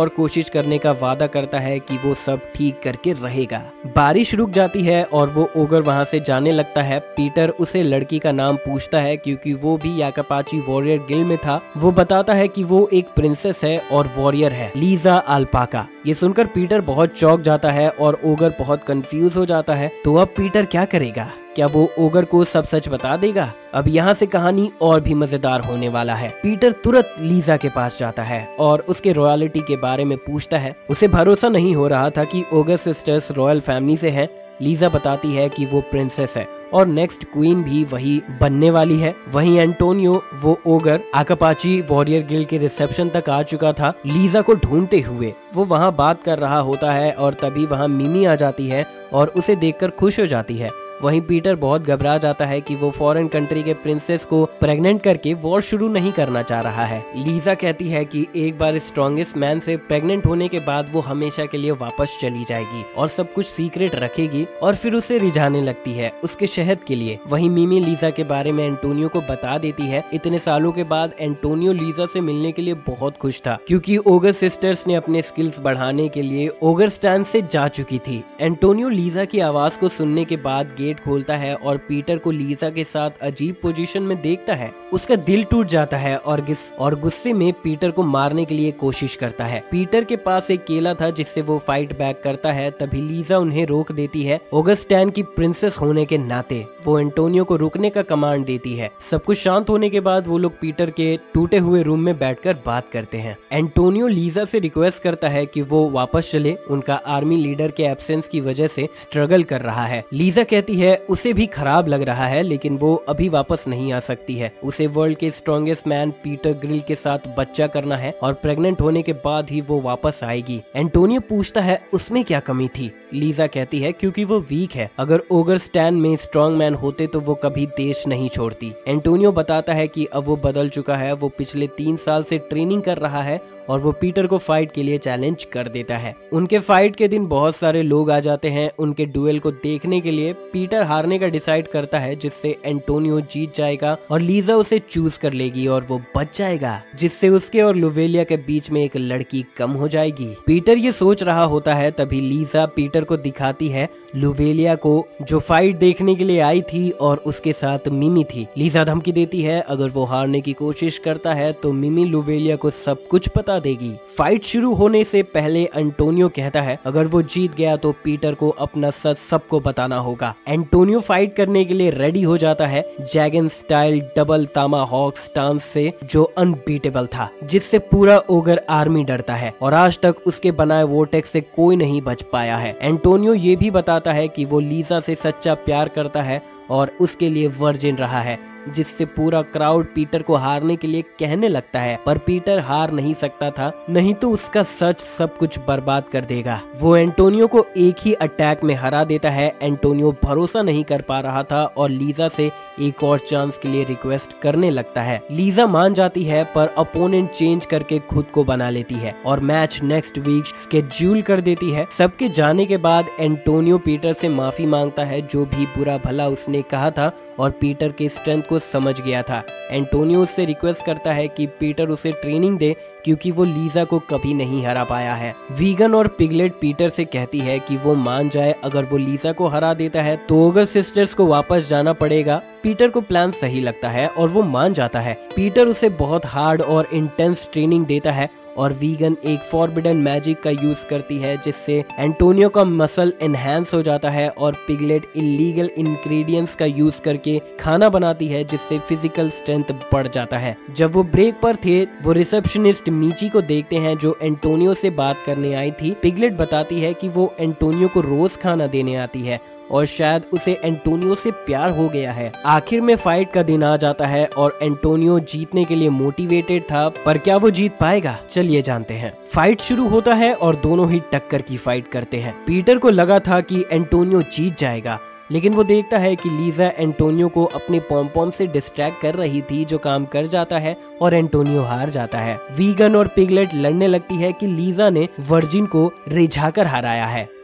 कोशिश करने का वादा करता है कि वो सब ठीक करके रहेगा। बारिश रुक जाती है और वो ओगर वहाँ से जाने लगता है। पीटर उसे लड़की का नाम पूछता है क्योंकि वो भी याकापाची वॉरियर गिल्ड में था। वो बताता है कि वो एक प्रिंसेस है और वॉरियर है, लीजा अल्पाका। ये सुनकर पीटर बहुत चौंक जाता है और ओगर बहुत कंफ्यूज हो जाता है। तो अब पीटर क्या करेगा? क्या वो ओगर को सब सच बता देगा? अब यहाँ से कहानी और भी मजेदार होने वाला है। पीटर तुरंत लीजा के पास जाता है और उसके रॉयल्टी के बारे में पूछता है। उसे भरोसा नहीं हो रहा था कि ओगर सिस्टर्स रॉयल फैमिली से हैं। लीजा बताती है कि वो प्रिंसेस है और नेक्स्ट क्वीन भी वही बनने वाली है। वहीं एंटोनियो, वो ओगर याकापाची वॉरियर गिल्ड के रिसेप्शन तक आ चुका था लीजा को ढूंढते हुए। वो वहां बात कर रहा होता है और तभी वहां मिमी आ जाती है और उसे देखकर खुश हो जाती है। वहीं पीटर बहुत घबरा जाता है कि वो फॉरेन कंट्री के प्रिंसेस को प्रेग्नेंट करके वॉर शुरू नहीं करना चाह रहा है। लीजा कहती है कि एक बार स्ट्रॉन्गेस्ट मैन से प्रेग्नेंट होने के बाद वो हमेशा के लिए वापस चली जाएगी और सब कुछ सीक्रेट रखेगी और फिर उसे रिझाने लगती है उसके शहद के लिए। वहीं मिमी लीजा के बारे में एंटोनियो को बता देती है। इतने सालों के बाद एंटोनियो लीजा से मिलने के लिए बहुत खुश था क्योंकि ओगर सिस्टर्स ने अपने स्किल्स बढ़ाने के लिए ओगर स्टैंड से जा चुकी थी। एंटोनियो लीजा की आवाज को सुनने के बाद गेट खोलता है और पीटर को लीजा के साथ अजीब पोजीशन में देखता है। उसका दिल टूट जाता है और गिस और गुस्से में पीटर को मारने के लिए कोशिश करता है। पीटर के पास एक केला था जिससे वो फाइट बैक करता है। तभी लीजा उन्हें रोक देती है। ऑगस्टैन की प्रिंसेस होने के नाते वो एंटोनियो को रुकने का कमांड देती है। सब कुछ शांत होने के बाद वो लोग पीटर के टूटे हुए रूम में बैठकर बात करते हैं। एंटोनियो लीजा से रिक्वेस्ट करता है कि वो वापस चले। उनका आर्मी लीडर के एब्सेंस की वजह से स्ट्रगल कर रहा है। लीजा कहती है उसे भी खराब लग रहा है लेकिन वो अभी वापस नहीं आ सकती है। उसे वर्ल्ड के स्ट्रॉन्गेस्ट मैन पीटर ग्रिल के साथ बच्चा करना है और प्रेग्नेंट होने के बाद ही वो वापस आएगी। एंटोनियो पूछता है उसमें क्या कमी थी? लीजा कहती है क्योंकि वो वीक है। अगर ओगर स्टैंड में स्ट्रॉन्ग मैन होते तो वो कभी देश नहीं छोड़ती। एंटोनियो बताता है कि अब वो बदल चुका है। वो पिछले तीन साल से ट्रेनिंग कर रहा है और वो पीटर को फाइट के लिए चैलेंज कर देता है। उनके फाइट के दिन बहुत सारे लोग आ जाते हैं उनके डुएल को देखने के लिए। पीटर हारने का डिसाइड करता है जिससे एंटोनियो जीत जाएगा और लीजा उसे चूज कर लेगी और वो बच जाएगा, जिससे उसके और लुवेलिया के बीच में एक लड़की कम हो जाएगी। पीटर ये सोच रहा होता है तभी लीजा पीटर को दिखाती है लुवेलिया को जो फाइट देखने के लिए आई थी और उसके साथ मिमी थी। लीजा धमकी देती है अगर वो हारने की कोशिश करता है तो मिमी लुवेलिया को सब कुछ पता देगी। फाइट शुरू होने से पहले एंटोनियो कहता है अगर वो जीत गया तो पीटर को अपना सच सबको बताना होगा। एंटोनियो फाइट करने के लिए रेडी हो जाता है जैगन स्टाइल डबल तामाहॉक स्टांस से जो अनबीटेबल था, जिससे पूरा ओगर आर्मी डरता है और आज तक उसके बनाए वोटेक्स से कोई नहीं बच पाया है। एंटोनियो ये भी बताता है कि वो लीजा से सच्चा प्यार करता है और उसके लिए वर्जिन रहा है, जिससे पूरा क्राउड पीटर को हारने के लिए कहने लगता है। पर पीटर हार नहीं सकता था, नहीं तो उसका सच सब कुछ बर्बाद कर देगा। वो एंटोनियो को एक ही अटैक में हरा देता है। एंटोनियो भरोसा नहीं कर पा रहा था और लीजा से एक और चांस के लिए रिक्वेस्ट करने लगता है। लीजा मान जाती है पर अपोनेंट चेंज करके खुद को बना लेती है और मैच नेक्स्ट वीक स्केड्यूल कर देती है। सबके जाने के बाद एंटोनियो पीटर से माफी मांगता है जो भी बुरा भला उसने कहा था और पीटर के स्ट्रेंथ को समझ गया था। एंटोनियो उससे रिक्वेस्ट करता है कि पीटर उसे ट्रेनिंग दे क्योंकि वो लीजा को कभी नहीं हरा पाया है। वीगन और पिगलेट पीटर से कहती है कि वो मान जाए, अगर वो लीजा को हरा देता है तो ओगर सिस्टर्स को वापस जाना पड़ेगा। पीटर को प्लान सही लगता है और वो मान जाता है। पीटर उसे बहुत हार्ड और इंटेंस ट्रेनिंग देता है और वीगन एक फॉरबिडन मैजिक का यूज करती है जिससे एंटोनियो का मसल एनहांस हो जाता है और पिगलेट इलीगल इंग्रेडिएंट्स का यूज करके खाना बनाती है जिससे फिजिकल स्ट्रेंथ बढ़ जाता है। जब वो ब्रेक पर थे वो रिसेप्शनिस्ट मीची को देखते हैं जो एंटोनियो से बात करने आई थी। पिगलेट बताती है कि वो एंटोनियो को रोज खाना देने आती है और शायद उसे एंटोनियो से प्यार हो गया है। आखिर में फाइट का दिन आ जाता है और एंटोनियो जीतने के लिए मोटिवेटेड था, पर क्या वो जीत पाएगा? चलिए जानते हैं। फाइट शुरू होता है और दोनों ही टक्कर की फाइट करते हैं। पीटर को लगा था कि एंटोनियो जीत जाएगा, लेकिन वो देखता है कि लीजा एंटोनियो को अपने पॉम-पॉम से डिस्ट्रैक्ट कर रही थी जो काम कर जाता है और एंटोनियो हार जाता है। वीगन और पिगलेट लड़ने लगती है कि लीजा ने वर्जिन को रिझाकर हराया है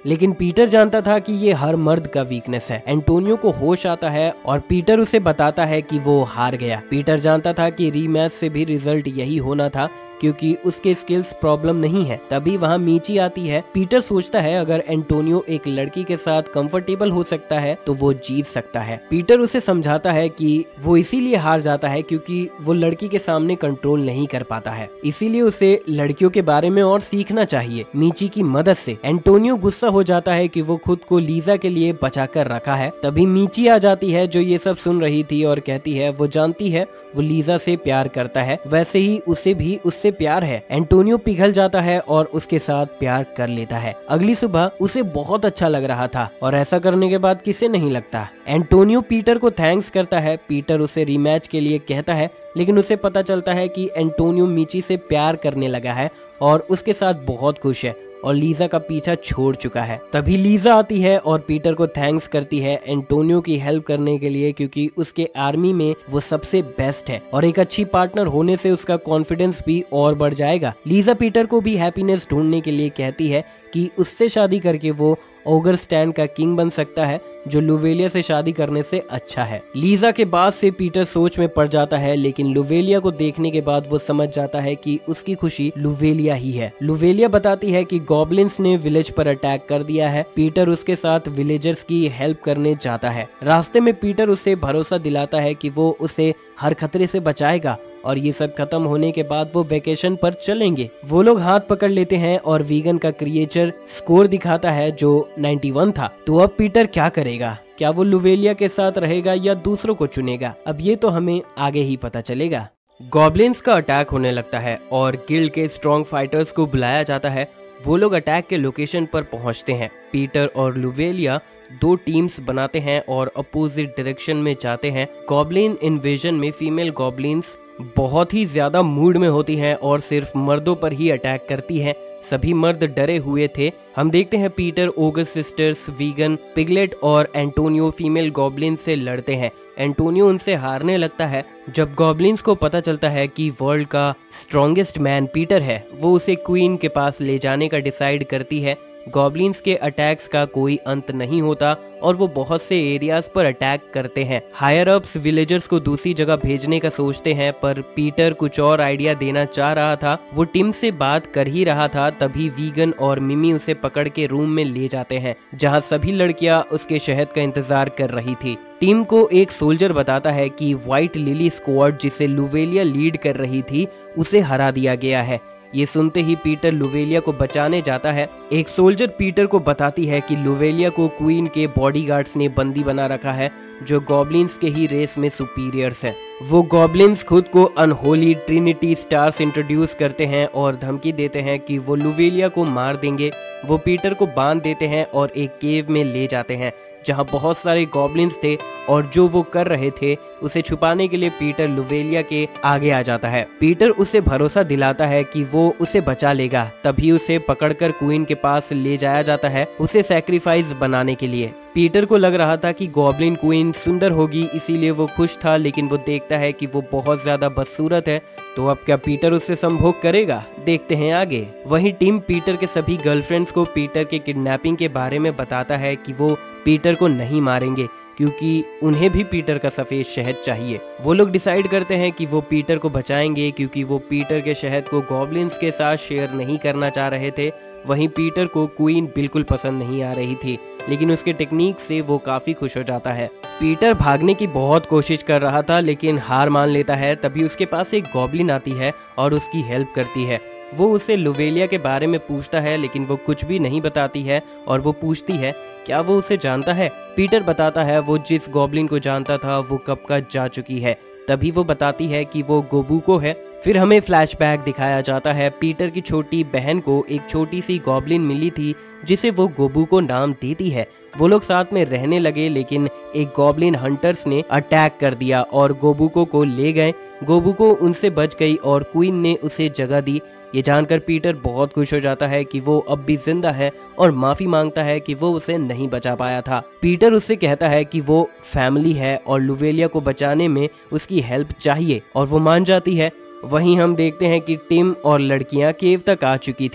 लेकिन पीटर जानता था कि ये हर मर्द का वीकनेस है। एंटोनियो को होश आता है और पीटर उसे बताता है कि वो हार गया। पीटर जानता था कि रीमैच से भी रिजल्ट यही होना था क्योंकि उसके स्किल्स प्रॉब्लम नहीं है। तभी वहाँ मीची आती है। पीटर सोचता है अगर एंटोनियो एक लड़की के साथ कंफर्टेबल हो सकता है तो वो जीत सकता है। पीटर उसे समझाता है कि वो इसीलिए हार जाता है क्योंकि वो लड़की के सामने कंट्रोल नहीं कर पाता है, इसीलिए उसे लड़कियों के बारे में और सीखना चाहिए मीची की मदद से। एंटोनियो गुस्सा हो जाता है कि वो खुद को लीजा के लिए बचा कर रखा है। तभी मीची आ जाती है जो ये सब सुन रही थी और कहती है वो जानती है वो लीजा से प्यार करता है, वैसे ही उसे भी उससे प्यार है। एंटोनियो पिघल जाता है और उसके साथ प्यार कर लेता है। अगली सुबह उसे बहुत अच्छा लग रहा था और ऐसा करने के बाद किसे नहीं लगता। एंटोनियो पीटर को थैंक्स करता है। पीटर उसे रीमैच के लिए कहता है लेकिन उसे पता चलता है कि एंटोनियो मीची से प्यार करने लगा है और उसके साथ बहुत खुश है और लीजा का पीछा छोड़ चुका है। तभी लीजा आती है और पीटर को थैंक्स करती है एंटोनियो की हेल्प करने के लिए क्योंकि उसके आर्मी में वो सबसे बेस्ट है और एक अच्छी पार्टनर होने से उसका कॉन्फिडेंस भी और बढ़ जाएगा। लीजा पीटर को भी हैप्पीनेस ढूंढने के लिए कहती है कि उससे शादी करके वो ओगर स्टैंड का किंग बन सकता है जो लुवेलिया से शादी करने से अच्छा है। लीजा के बाद से पीटर सोच में पड़ जाता है लेकिन लुवेलिया को देखने के बाद वो समझ जाता है कि उसकी खुशी लुवेलिया ही है। लुवेलिया बताती है कि गॉब्लिन्स ने विलेज पर अटैक कर दिया है। पीटर उसके साथ विलेजर्स की हेल्प करने जाता है। रास्ते में पीटर उसे भरोसा दिलाता है कि वो उसे हर खतरे से बचाएगा और ये सब खत्म होने के बाद वो वेकेशन पर चलेंगे। वो लोग हाथ पकड़ लेते हैं और वीगन का क्रिएचर स्कोर दिखाता है जो इक्यानवे था। तो अब पीटर क्या करेगा? क्या वो लुवेलिया के साथ रहेगा या दूसरों को चुनेगा? अब ये तो हमें आगे ही पता चलेगा। गॉब्लिन्स का अटैक होने लगता है और गिल्ड के स्ट्रॉन्ग फाइटर्स को बुलाया जाता है। वो लोग अटैक के लोकेशन पर पहुंचते हैं। पीटर और लुवेलिया दो टीम्स बनाते हैं और अपोजिट डायरेक्शन में जाते हैं। गॉब्लिन इन्वेजन में फीमेल गॉब्लिन्स बहुत ही ज्यादा मूड में होती हैं और सिर्फ मर्दों पर ही अटैक करती हैं। सभी मर्द डरे हुए थे। हम देखते हैं Peter, ogres sisters, Vegan, Piglet और एंटोनियो फीमेल गॉब्लिन से लड़ते हैं। एंटोनियो उनसे हारने लगता है। जब गॉब्लिन्स को पता चलता है कि वर्ल्ड का स्ट्रॉन्गेस्ट मैन पीटर है, वो उसे क्वीन के पास ले जाने का डिसाइड करती है। गॉब्लिन्स के अटैक्स का कोई अंत नहीं होता और वो बहुत से एरियाज पर अटैक करते हैं। हायर अप्स विलेजर्स को दूसरी जगह भेजने का सोचते हैं पर पीटर कुछ और आइडिया देना चाह रहा था। वो टिम से बात कर ही रहा था तभी वीगन और मिमी उसे पकड़ के रूम में ले जाते हैं जहां सभी लड़कियां उसके शहद का इंतजार कर रही थी। टीम को एक सोल्जर बताता है कि व्हाइट लिली स्क्वाड जिसे लुवेलिया लीड कर रही थी उसे हरा दिया गया है। ये सुनते ही पीटर लुवेलिया को बचाने जाता है। एक सोल्जर पीटर को बताती है कि लुवेलिया को क्वीन के बॉडीगार्ड्स ने बंदी बना रखा है जो गॉब्लिन्स के ही रेस में सुपीरियर्स हैं। वो गॉब्लिन्स खुद को अनहोली ट्रिनिटी स्टार्स इंट्रोड्यूस करते हैं और धमकी देते हैं कि वो लुवेलिया को मार देंगे। वो पीटर को बांध देते हैं और एक केव में ले जाते हैं जहां बहुत सारे गॉब्लिन्स थे और जो वो कर रहे थे उसे छुपाने के लिए पीटर लुवेलिया के आगे आ जाता है। पीटर उसे भरोसा दिलाता है कि वो उसे बचा लेगा। तभी उसे पकड़कर क्वीन के पास ले जाया जाता है उसे सैक्रिफाइस बनाने के लिए। पीटर को लग रहा था कि गॉब्लिन क्वीन सुंदर होगी इसीलिए वो खुश था, लेकिन वो देखता है कि वो बहुत ज्यादा बदसूरत है। तो अब क्या पीटर उससे संभोग करेगा? देखते हैं आगे। वहीं टीम पीटर के सभी गर्लफ्रेंड्स को पीटर के किडनैपिंग के बारे में बताता है कि वो पीटर को नहीं मारेंगे क्योंकि उन्हें भी पीटर का सफेद शहद चाहिए। वो लोग डिसाइड करते हैं कि वो पीटर को बचाएंगे क्योंकि वो पीटर के शहद को गॉब्लिन्स के साथ शेयर नहीं करना चाह रहे थे। वहीं पीटर को क्वीन बिल्कुल पसंद नहीं आ रही थी, लेकिन उसके टेक्निक से वो काफी खुश हो जाता है। पीटर भागने की बहुत कोशिश कर रहा था लेकिन हार मान लेता है। तभी उसके पास एक गॉब्लिन आती है और उसकी हेल्प करती है। वो उसे लुवेलिया के बारे में पूछता है लेकिन वो कुछ भी नहीं बताती है और वो पूछती है क्या वो उसे जानता है। पीटर बताता है वो जिस गॉब्लिन को जानता था वो कब का जा चुकी है। तभी वो बताती है कि वो गोबुको है। फिर हमें फ्लैशबैक दिखाया जाता है। पीटर की छोटी बहन को एक छोटी सी गॉब्लिन मिली थी जिसे वो गोबुको नाम देती है। वो लोग साथ में रहने लगे लेकिन एक गॉब्लिन हंटर्स ने अटैक कर दिया और गोबुको को ले गए। गोबुको उनसे बच गई और क्वीन ने उसे जगह दी। ये जानकर पीटर बहुत खुश हो जाता है कि वो अब भी जिंदा है और माफी मांगता है कि वो उसे नहीं बचा पाया था। पीटर उससे कहता है कि वो फैमिली है और लुवेलिया को बचाने में उसकी हेल्प चाहिए और वो मान जाती है। वहीं हम देखते हैं कि टिम और लड़कियां केव तक आ चुकी थी।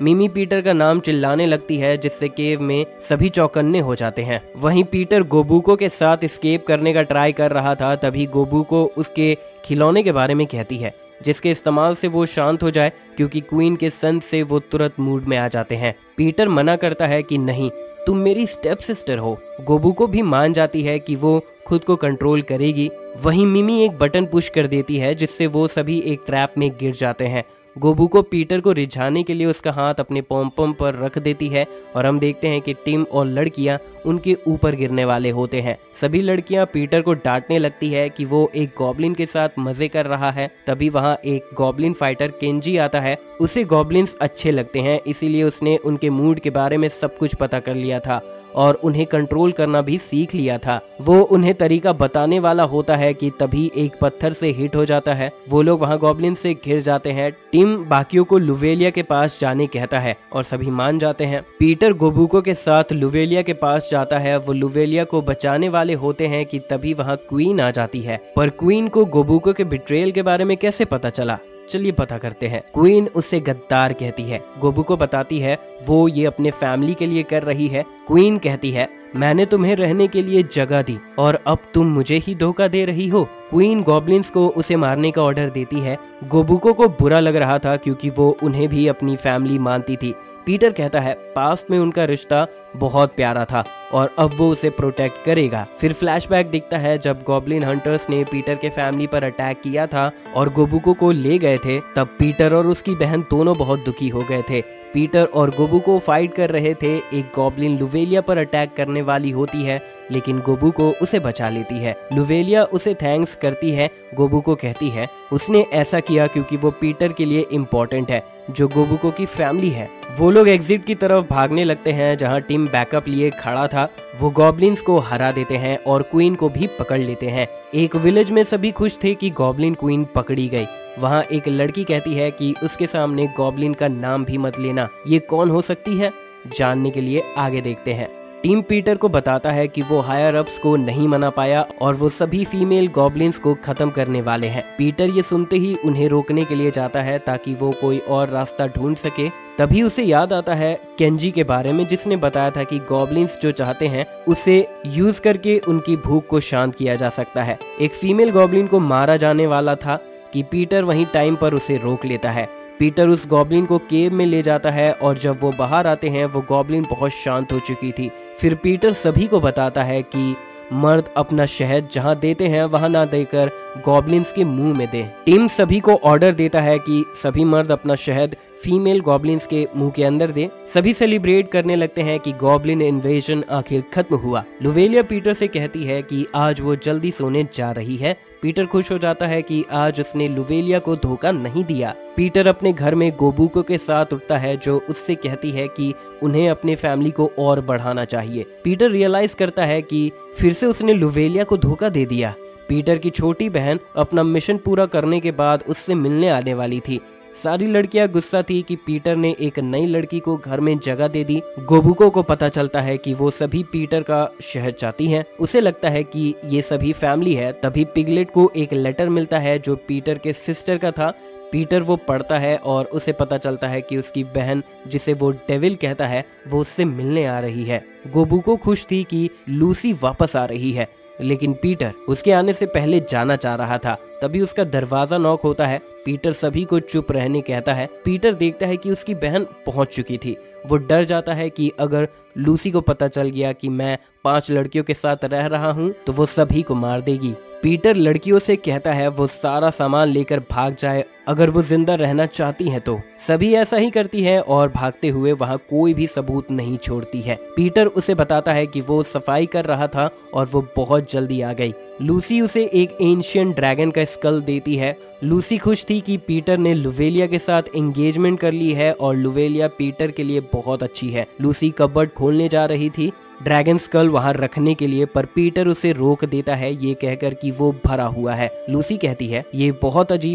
मिमी पीटर का नाम चिल्लाने लगती है, जिससे केव में सभी चौकन्ने हो जाते हैं। वहीं पीटर गोबुको के साथ एस्केप करने का ट्राई कर रहा था, तभी गोबुको उसके खिलौने के बारे में कहती है, जिसके इस्तेमाल से वो शांत हो जाए, क्योंकि क्वीन के संग से वो तुरंत मूड में आ जाते हैं। पीटर मना करता है कि नहीं, तुम मेरी स्टेप सिस्टर हो। गोबुको भी मान जाती है कि वो खुद को कंट्रोल करेगी। वहीं मिमी एक बटन पुश कर देती है, जिससे वो सभी एक ट्रैप में गिर जाते हैं। गोबुको पीटर को रिझाने के लिए उसका हाथ अपने पॉम पॉम पर रख देती है और हम देखते हैं कि टिम और लड़कियां उनके ऊपर गिरने वाले होते हैं। सभी लड़कियां पीटर को डांटने लगती है कि वो एक गॉब्लिन के साथ मजे कर रहा है। तभी वहां एक गॉब्लिन फाइटर केंजी आता है। उसे गॉब्लिन्स अच्छे लगते हैं, इसीलिए उसने उनके मूड के बारे में सब कुछ पता कर लिया था और उन्हें कंट्रोल करना भी सीख लिया था। वो उन्हें तरीका बताने वाला होता है कि तभी एक पत्थर से हिट हो जाता है। वो लोग वहां गॉब्लिन से घिर जाते हैं। टिम बाकियों को लुवेलिया के पास जाने कहता है और सभी मान जाते हैं। पीटर गोबुको के साथ लुवेलिया के पास जाता है। वो लुवेलिया को बचाने वाले होते हैं कि तभी वहां क्वीन आ जाती है। पर क्वीन को गोबुको के बिट्रेयल के बारे में कैसे पता चला, चलिए पता करते हैं। क्वीन उसे गद्दार कहती है। गोबुको बताती है वो ये अपने फैमिली के लिए कर रही है। क्वीन कहती है मैंने तुम्हें रहने के लिए जगह दी और अब तुम मुझे ही धोखा दे रही हो। क्वीन गॉब्लिन्स को उसे मारने का ऑर्डर देती है। गोबुको को बुरा लग रहा था, क्योंकि वो उन्हें भी अपनी फैमिली मानती थी। पीटर कहता है पास्ट में उनका रिश्ता बहुत प्यारा था और अब वो उसे प्रोटेक्ट करेगा। फिर फ्लैशबैक दिखता है जब गॉब्लिन हंटर्स ने पीटर के फैमिली पर अटैक किया था और गोबुको को ले गए थे। तब पीटर और उसकी बहन दोनों बहुत दुखी हो गए थे। पीटर और गोबुको फाइट कर रहे थे। एक गॉब्लिन लुवेलिया पर अटैक करने वाली होती है, लेकिन गोबुको उसे बचा लेती है। लुवेलिया उसे थैंक्स करती है। गोबुको कहती है उसने ऐसा किया क्योंकि वो पीटर के लिए इम्पोर्टेंट है, जो गोबुको की फैमिली है। वो लोग एग्जिट की तरफ भागने लगते हैं, जहां टिम बैकअप लिए खड़ा था। वो गॉब्लिन्स को हरा देते हैं और क्वीन को भी पकड़ लेते हैं। एक विलेज में सभी खुश थे कि गॉब्लिन क्वीन पकड़ी गई। वहां एक लड़की कहती है कि उसके सामने गॉब्लिन का नाम भी मत लेना। ये कौन हो सकती है, जानने के लिए आगे देखते हैं। टीम पीटर को बताता है कि वो हायर अप्स को नहीं मना पाया और वो सभी फीमेल गॉब्लिन्स को खत्म करने वाले हैं। पीटर ये सुनते ही उन्हें रोकने के लिए जाता है ताकि वो कोई और रास्ता ढूंढ सके। तभी उसे याद आता है केंजी के बारे में, जिसने बताया था कि गॉब्लिन्स जो चाहते हैं उसे यूज करके उनकी भूख को शांत किया जा सकता है। एक फीमेल गॉब्लिन को मारा जाने वाला था कि पीटर वहीं टाइम पर उसे रोक लेता है। पीटर उस गॉब्लिन को केव में ले जाता है और जब वो बाहर आते हैं वो गॉब्लिन बहुत शांत हो चुकी थी। फिर पीटर सभी को बताता है कि मर्द अपना शहद जहां देते हैं वहां ना देकर गॉब्लिन्स के मुंह में दें। टिम सभी को ऑर्डर देता है कि सभी मर्द अपना शहद फीमेल गॉब्लिन्स के मुंह के अंदर दे। सभी सेलिब्रेट करने लगते हैं कि गॉब्लिन इन्वेजन आखिर खत्म हुआ। लुवेलिया पीटर से कहती है कि आज वो जल्दी सोने जा रही है। पीटर खुश हो जाता है कि आज उसने लुवेलिया को धोखा नहीं दिया। पीटर अपने घर में गोबुको के साथ उठता है, जो उससे कहती है कि उन्हें अपने फैमिली को और बढ़ाना चाहिए। पीटर रियलाइज करता है कि फिर से उसने लुवेलिया को धोखा दे दिया। पीटर की छोटी बहन अपना मिशन पूरा करने के बाद उससे मिलने आने वाली थी। सारी लड़कियां गुस्सा थी कि पीटर ने एक नई लड़की को घर में जगह दे दी। गोबुको को पता चलता है कि वो सभी पीटर का शहद चाहती हैं। उसे लगता है कि ये सभी फैमिली है। तभी पिगलेट को एक लेटर मिलता है जो पीटर के सिस्टर का था। पीटर वो पढ़ता है और उसे पता चलता है कि उसकी बहन, जिसे वो डेविल कहता है, वो उससे मिलने आ रही है। गोबुको खुश थी कि लूसी वापस आ रही है, लेकिन पीटर उसके आने से पहले जाना चाह रहा था। तभी उसका दरवाजा नॉक होता है। पीटर सभी को चुप रहने कहता है। पीटर देखता है कि उसकी बहन पहुंच चुकी थी। वो डर जाता है कि अगर लूसी को पता चल गया कि मैं पांच लड़कियों के साथ रह रहा हूं तो वो सभी को मार देगी। पीटर लड़कियों से कहता है वो सारा सामान लेकर भाग जाए अगर वो जिंदा रहना चाहती हैं तो। सभी ऐसा ही करती हैं और भागते हुए वहां कोई भी सबूत नहीं छोड़ती है। पीटर उसे बताता है कि वो सफाई कर रहा था और वो बहुत जल्दी आ गई। लूसी उसे एक एंशियंट ड्रैगन का स्कल देती है। लूसी खुश थी कि पीटर ने लुवेलिया के साथ एंगेजमेंट कर ली है और लुवेलिया पीटर के लिए बहुत अच्छी है। लूसी कबर्ड खोलने जा रही थी ड्रैगन स्कल वहां रखने के लिए, पर पीटर उसे रोक देता है ये कहकर कि वो भरा हुआ है। लूसी कहती है ये बहुत अजीब है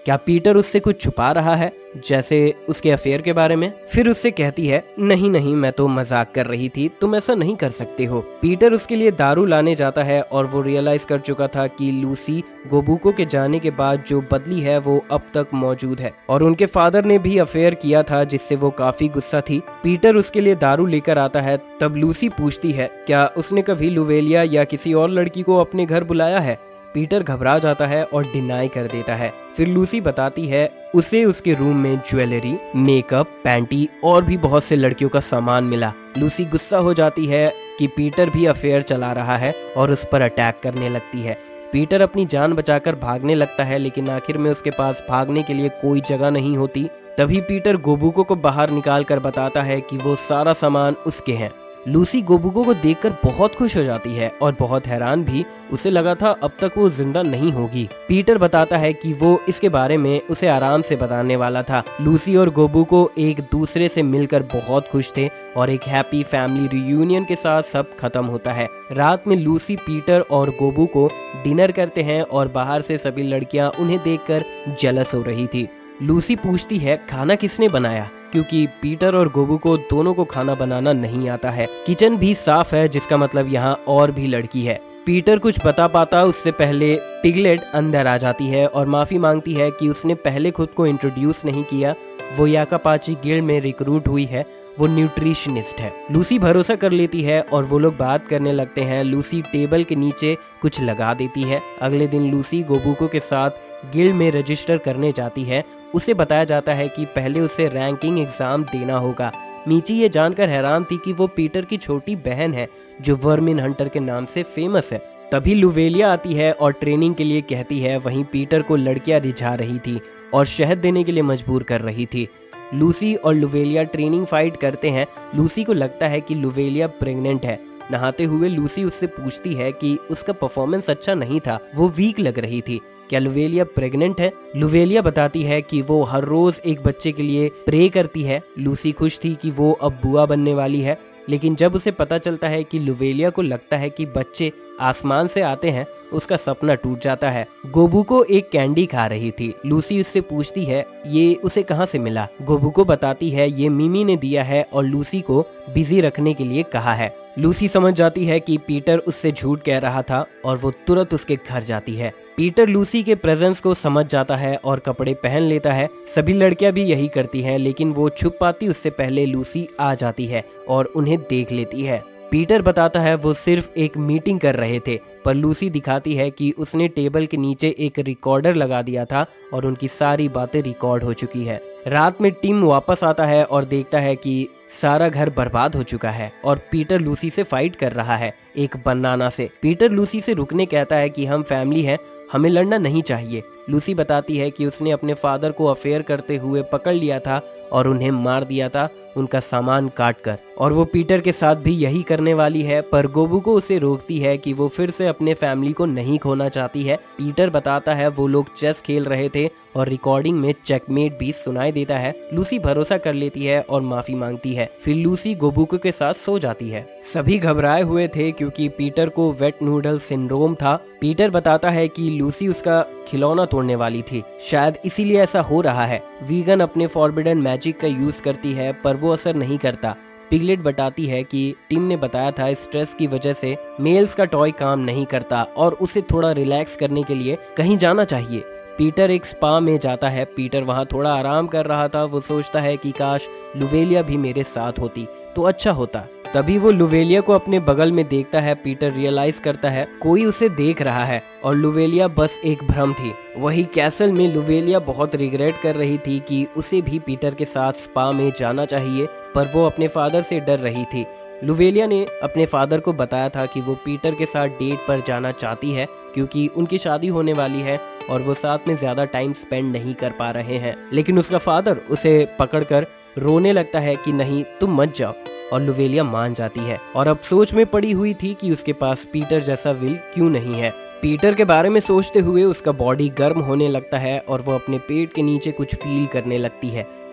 क्या पीटर उससे कुछ छुपा रहा है, जैसे उसके अफेयर के बारे में। फिर उससे कहती है नहीं नहीं मैं तो मजाक कर रही थी, तुम ऐसा नहीं कर सकते हो। पीटर उसके लिए दारू लाने जाता है और वो रियलाइज कर चुका था कि लूसी गोबुको के जाने के बाद जो बदली है वो अब तक मौजूद है और उनके फादर ने भी अफेयर किया था, जिससे वो काफी गुस्सा थी। पीटर उसके लिए दारू लेकर आता है, तब लूसी पूछती है क्या उसने कभी लुवेलिया या किसी और लड़की को अपने घर बुलाया है। पीटर घबरा जाता है और डिनाई कर देता है। फिर लूसी बताती है उसे उसके रूम में ज्वेलरी, मेकअप, पैंटी और भी बहुत से लड़कियों का सामान मिला। लूसी गुस्सा हो जाती है कि पीटर भी अफेयर चला रहा है और उस पर अटैक करने लगती है। पीटर अपनी जान बचाकर भागने लगता है, लेकिन आखिर में उसके पास भागने के लिए कोई जगह नहीं होती। तभी पीटर गोबुको को बाहर निकाल कर बताता है कि वो सारा सामान उसके हैं। लूसी गोबुको को देखकर बहुत खुश हो जाती है और बहुत हैरान भी। उसे लगा था अब तक वो जिंदा नहीं होगी। पीटर बताता है कि वो इसके बारे में उसे आराम से बताने वाला था। लूसी और गोबुको एक दूसरे से मिलकर बहुत खुश थे और एक हैप्पी फैमिली रियूनियन के साथ सब खत्म होता है। रात में लूसी, पीटर और गोबुको डिनर करते हैं और बाहर से सभी लड़कियां उन्हें देखकर जेलस हो रही थी। लूसी पूछती है खाना किसने बनाया, क्योंकि पीटर और गोबुको दोनों को खाना बनाना नहीं आता है। किचन भी साफ है, जिसका मतलब यहाँ और भी लड़की है। पीटर कुछ बता पाता उससे पहले पिगलेट अंदर आ जाती है और माफी मांगती है कि उसने पहले खुद को इंट्रोड्यूस नहीं किया। वो याकापाची गिल्ड में रिक्रूट हुई है, वो न्यूट्रिशनिस्ट है। लूसी भरोसा कर लेती है और वो लोग बात करने लगते हैं। लूसी टेबल के नीचे कुछ लगा देती है। अगले दिन लूसी गोबुको के साथ गिल्ड में रजिस्टर करने जाती है। उसे बताया जाता है कि पहले उसे रैंकिंग एग्जाम देना होगा। मीची ये जानकर हैरान थी कि वो पीटर की छोटी बहन है जो वर्मिन हंटर के नाम से फेमस है। तभी लुवेलिया आती है और ट्रेनिंग के लिए कहती है। वहीं पीटर को लड़कियां रिझा रही थी और शहद देने के लिए मजबूर कर रही थी। लूसी और लुवेलिया ट्रेनिंग फाइट करते हैं। लूसी को लगता है कि लुवेलिया प्रेग्नेंट है। नहाते हुए लूसी उससे पूछती है कि उसका परफॉर्मेंस अच्छा नहीं था, वो वीक लग रही थी। क्या लुवेलिया प्रेग्नेंट है? लुवेलिया बताती है कि वो हर रोज एक बच्चे के लिए प्रे करती है। लूसी खुश थी कि वो अब बुआ बनने वाली है, लेकिन जब उसे पता चलता है कि लुवेलिया को लगता है कि बच्चे आसमान से आते हैं, उसका सपना टूट जाता है। गोबुको एक कैंडी खा रही थी। लूसी उससे पूछती है ये उसे कहाँ से मिला। गोबुको बताती है ये मिमी ने दिया है और लूसी को बिजी रखने के लिए कहा है। लूसी समझ जाती है कि पीटर उससे झूठ कह रहा था और वो तुरंत उसके घर जाती है। पीटर लूसी के प्रेजेंस को समझ जाता है और कपड़े पहन लेता है। सभी लड़कियां भी यही करती हैं, लेकिन वो छुप पाती उससे पहले लूसी आ जाती है और उन्हें देख लेती है। पीटर बताता है वो सिर्फ एक मीटिंग कर रहे थे, पर लूसी दिखाती है कि उसने टेबल के नीचे एक रिकॉर्डर लगा दिया था और उनकी सारी बातें रिकॉर्ड हो चुकी है। रात में टिम वापस आता है और देखता है कि सारा घर बर्बाद हो चुका है और पीटर लूसी से फाइट कर रहा है एक बनाना से। पीटर लूसी से रुकने कहता है कि हम फैमिली हैं, हमें लड़ना नहीं चाहिए। लूसी बताती है कि उसने अपने फादर को अफेयर करते हुए पकड़ लिया था और उन्हें मार दिया था उनका सामान काट कर, और वो पीटर के साथ भी यही करने वाली है। पर गोबुको उसे रोकती है कि वो फिर से अपने फैमिली को नहीं खोना चाहती है। पीटर बताता है वो लोग चेस खेल रहे थे और रिकॉर्डिंग में चेकमेट भी सुनाई देता है। लूसी भरोसा कर लेती है और माफी मांगती है। फिर लूसी गोबुको के साथ सो जाती है। सभी घबराए हुए थे क्योंकि पीटर को वेट नूडल सिंड्रोम था। पीटर बताता है कि लूसी उसका खिलौना तोड़ने वाली थी, शायद इसीलिए ऐसा हो रहा है। वीगन अपने फॉरबिडन मैजिक का यूज करती है पर वो असर नहीं करता। पिगलेट बताती है कि टिम ने बताया था स्ट्रेस की वजह से मेल्स का टॉय काम नहीं करता और उसे थोड़ा रिलैक्स करने के लिए कहीं जाना चाहिए। पीटर एक स्पा में जाता है। पीटर वहाँ थोड़ा आराम कर रहा था। वो सोचता है कि काश लुवेलिया भी मेरे साथ होती तो अच्छा होता। तभी वो लुवेलिया को अपने बगल में देखता है। पीटर रियलाइज करता है कोई उसे देख रहा है और लुवेलिया बस एक भ्रम थी। वही कैसल में लुवेलिया बहुत रिग्रेट कर रही थी कि उसे भी पीटर के साथ स्पा में जाना चाहिए, पर वो अपने फादर से डर रही थी। लुवेलिया ने अपने फादर को बताया था कि वो पीटर के साथ डेट पर जाना चाहती है क्योंकि उनकी शादी होने वाली है और वो साथ में ज्यादा टाइम स्पेंड नहीं कर पा रहे हैं। लेकिन उसका फादर उसे पकड़कर रोने लगता है कि नहीं तुम मत जाओ, और लुवेलिया मान जाती है और अब सोच में पड़ी हुई थी कि उसके पास पीटर जैसा विल क्यों नहीं है। पीटर के बारे में सोचते हुए उसका बॉडी गर्म होने लगता है और वो अपने पेट के नीचे कुछ फील करने लगती है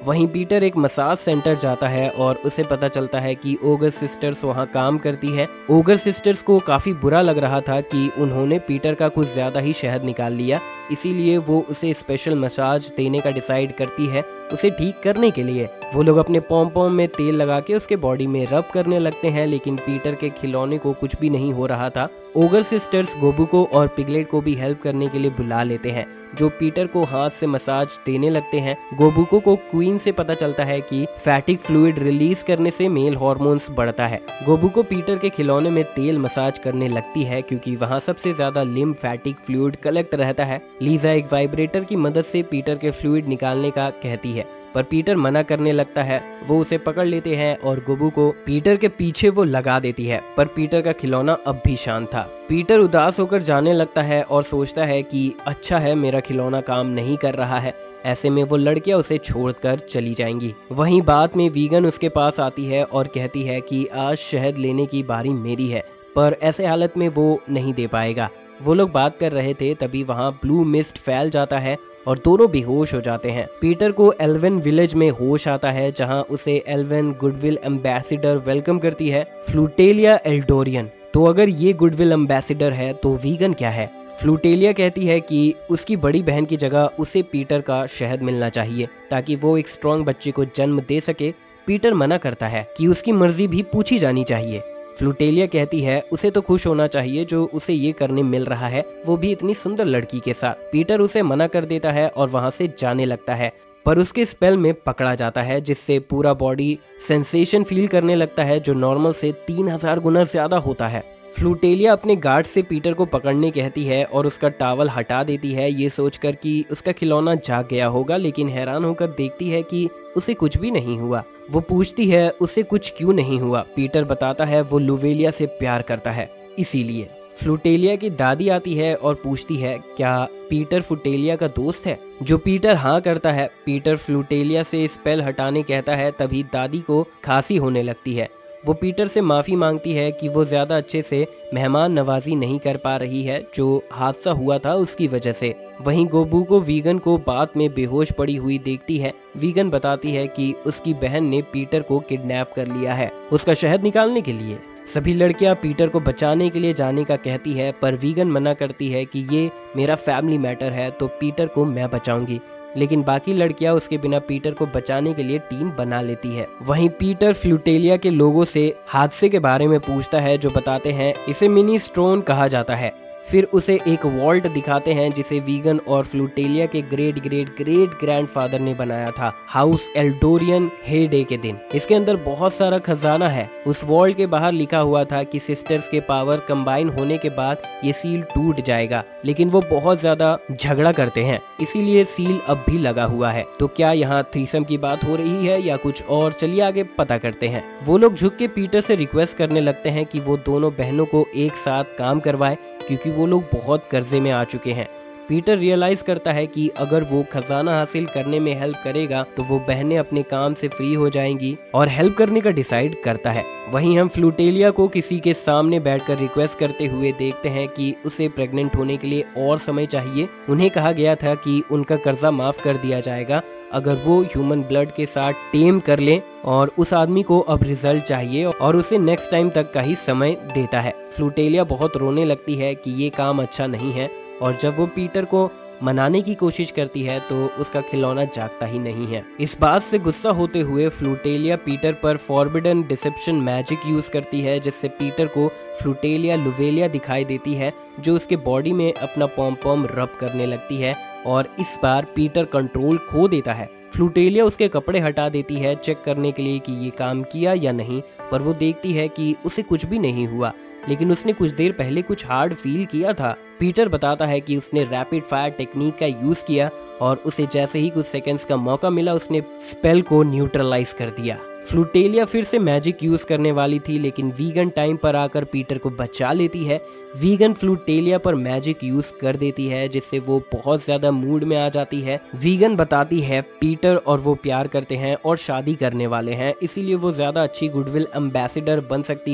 वहीं पीटर एक मसाज सेंटर जाता है और उसे पता चलता है कि ओगर सिस्टर्स वहां काम करती है। ओगर सिस्टर्स को काफी बुरा लग रहा था कि उन्होंने पीटर का कुछ ज्यादा ही शहद निकाल लिया, इसीलिए वो उसे स्पेशल मसाज देने का डिसाइड करती है उसे ठीक करने के लिए। वो लोग अपने पॉम पॉम में तेल लगा के उसके बॉडी में रब करने लगते हैं, लेकिन पीटर के खिलौने को कुछ भी नहीं हो रहा था। ओगर सिस्टर्स गोबुको और पिगलेट को भी हेल्प करने के लिए बुला लेते हैं, जो पीटर को हाथ से मसाज देने लगते हैं। गोबुको को क्वीन से पता चलता है कि फैटिक फ्लूइड रिलीज करने से मेल हार्मोन्स बढ़ता है। गोबुको पीटर के खिलौने में तेल मसाज करने लगती है क्योंकि वहाँ सबसे ज्यादा लिम्फेटिक फ्लूइड कलेक्ट रहता है। लीजा एक वाइब्रेटर की मदद से पीटर के फ्लूइड निकालने का कहती है, पर पीटर मना करने लगता है। वो उसे पकड़ लेते हैं और गोबुको पीटर के पीछे वो लगा देती है, पर पीटर का खिलौना अब भी शांत था। पीटर उदास होकर जाने लगता है और सोचता है कि अच्छा है मेरा खिलौना काम नहीं कर रहा है, ऐसे में वो लड़कियां उसे छोड़कर चली जाएंगी। वहीं बाद में वीगन उसके पास आती है और कहती है कि आज शहद लेने की बारी मेरी है, पर ऐसे हालत में वो नहीं दे पाएगा। वो लोग बात कर रहे थे तभी वहाँ ब्लू मिस्ट फैल जाता है और दोनों बेहोश हो जाते हैं। पीटर को एल्वेन विलेज में होश आता है, जहां उसे एल्वेन गुडविल एम्बेसिडर वेलकम करती है, फ्लूटेलिया एल्डोरियन। तो अगर ये गुडविल एम्बेसिडर है तो वीगन क्या है? फ्लूटेलिया कहती है कि उसकी बड़ी बहन की जगह उसे पीटर का शहद मिलना चाहिए ताकि वो एक स्ट्रॉन्ग बच्चे को जन्म दे सके। पीटर मना करता है कि उसकी मर्जी भी पूछी जानी चाहिए। फ्लूटेलिया कहती है उसे तो खुश होना चाहिए जो उसे ये करने मिल रहा है, वो भी इतनी सुंदर लड़की के साथ। पीटर उसे मना कर देता है और वहाँ से जाने लगता है, पर उसके स्पेल में पकड़ा जाता है जिससे पूरा बॉडी सेंसेशन फील करने लगता है जो नॉर्मल से तीन हजार गुना ज्यादा होता है। फ्लूटेलिया अपने गार्ड से पीटर को पकड़ने कहती है और उसका टावल हटा देती है, ये सोचकर कि उसका खिलौना जाग गया होगा, लेकिन हैरान होकर देखती है कि उसे कुछ भी नहीं हुआ। वो पूछती है उसे कुछ क्यों नहीं हुआ। पीटर बताता है वो लुवेलिया से प्यार करता है इसीलिए। फ्लूटेलिया की दादी आती है और पूछती है क्या पीटर फ्लूटेलिया का दोस्त है, जो पीटर हाँ करता है। पीटर फ्लूटेलिया से स्पेल हटाने कहता है, तभी दादी को खांसी होने लगती है। वो पीटर से माफ़ी मांगती है कि वो ज़्यादा अच्छे से मेहमान नवाजी नहीं कर पा रही है जो हादसा हुआ था उसकी वजह से। वहीं गोबुको वीगन को बाद में बेहोश पड़ी हुई देखती है। वीगन बताती है कि उसकी बहन ने पीटर को किडनैप कर लिया है उसका शहद निकालने के लिए। सभी लड़कियां पीटर को बचाने के लिए जाने का कहती है, पर वीगन मना करती है कि ये मेरा फैमिली मैटर है तो पीटर को मैं बचाऊंगी। लेकिन बाकी लड़कियां उसके बिना पीटर को बचाने के लिए टीम बना लेती है। वहीं पीटर फ्लूटेलिया के लोगों से हादसे के बारे में पूछता है जो बताते हैं इसे मिनी स्टोन कहा जाता है। फिर उसे एक वॉल्ट दिखाते हैं जिसे वीगन और फ्लूटेलिया के ग्रेट ग्रेट ग्रेट ग्रैंडफादर ने बनाया था हाउस एल्डोरियन हे डे के दिन। इसके अंदर बहुत सारा खजाना है। उस वॉल्ट के बाहर लिखा हुआ था कि सिस्टर्स के पावर कंबाइन होने के बाद ये सील टूट जाएगा, लेकिन वो बहुत ज्यादा झगड़ा करते हैं इसीलिए सील अब भी लगा हुआ है। तो क्या यहाँ थ्रीसम की बात हो रही है या कुछ और? चलिए आगे पता करते हैं। वो लोग झुक के पीटर से रिक्वेस्ट करने लगते हैं कि वो दोनों बहनों को एक साथ काम करवाए क्योंकि वो लोग बहुत कर्जे में आ चुके हैं। पीटर रियलाइज करता है कि अगर वो खजाना हासिल करने में हेल्प करेगा तो वो बहनें अपने काम से फ्री हो जाएंगी और हेल्प करने का डिसाइड करता है। वहीं हम फ्लूटेलिया को किसी के सामने बैठकर रिक्वेस्ट करते हुए देखते हैं कि उसे प्रेग्नेंट होने के लिए और समय चाहिए। उन्हें कहा गया था कि उनका कर्जा माफ कर दिया जाएगा अगर वो ह्यूमन ब्लड के साथ टेम कर लें, और उस आदमी को अब रिजल्ट चाहिए और उसे नेक्स्ट टाइम तक का ही समय देता है। फ्लूटेलिया बहुत रोने लगती है कि ये काम अच्छा नहीं है, और जब वो पीटर को मनाने की कोशिश करती है तो उसका खिलौना जागता ही नहीं है। इस बात से गुस्सा होते हुए फ्लूटेलिया पीटर पर फॉरबिडन डिसेप्शन मैजिक यूज करती है जिससे पीटर को फ्लूटेलिया लुवेलिया दिखाई देती है जो उसके बॉडी में अपना पॉम पॉम रब करने लगती है, और इस बार पीटर कंट्रोल खो देता है। फ्लूटेलिया उसके कपड़े हटा देती है चेक करने के लिए कि ये काम किया या नहीं, पर वो देखती है कि उसे कुछ भी नहीं हुआ, लेकिन उसने कुछ देर पहले कुछ हार्ड फील किया था। पीटर बताता है कि उसने रैपिड फायर टेक्निक का यूज किया और उसे जैसे ही कुछ सेकंड्स का मौका मिला उसने स्पेल को न्यूट्रलाइज कर दिया। फ्लूटेलिया फिर से मैजिक यूज करने वाली थी, लेकिन वीगन टाइम पर आकर पीटर को बचा लेती है। वीगन फ्लूटेलिया पर मैजिक यूज कर देती है जिससे वो बहुत ज्यादा मूड में आ जाती है। वीगन बताती है पीटर और वो प्यार करते हैं और शादी करने वाले हैं, इसीलिए वो ज्यादा अच्छी गुडविल एम्बेसिडर बन सकती है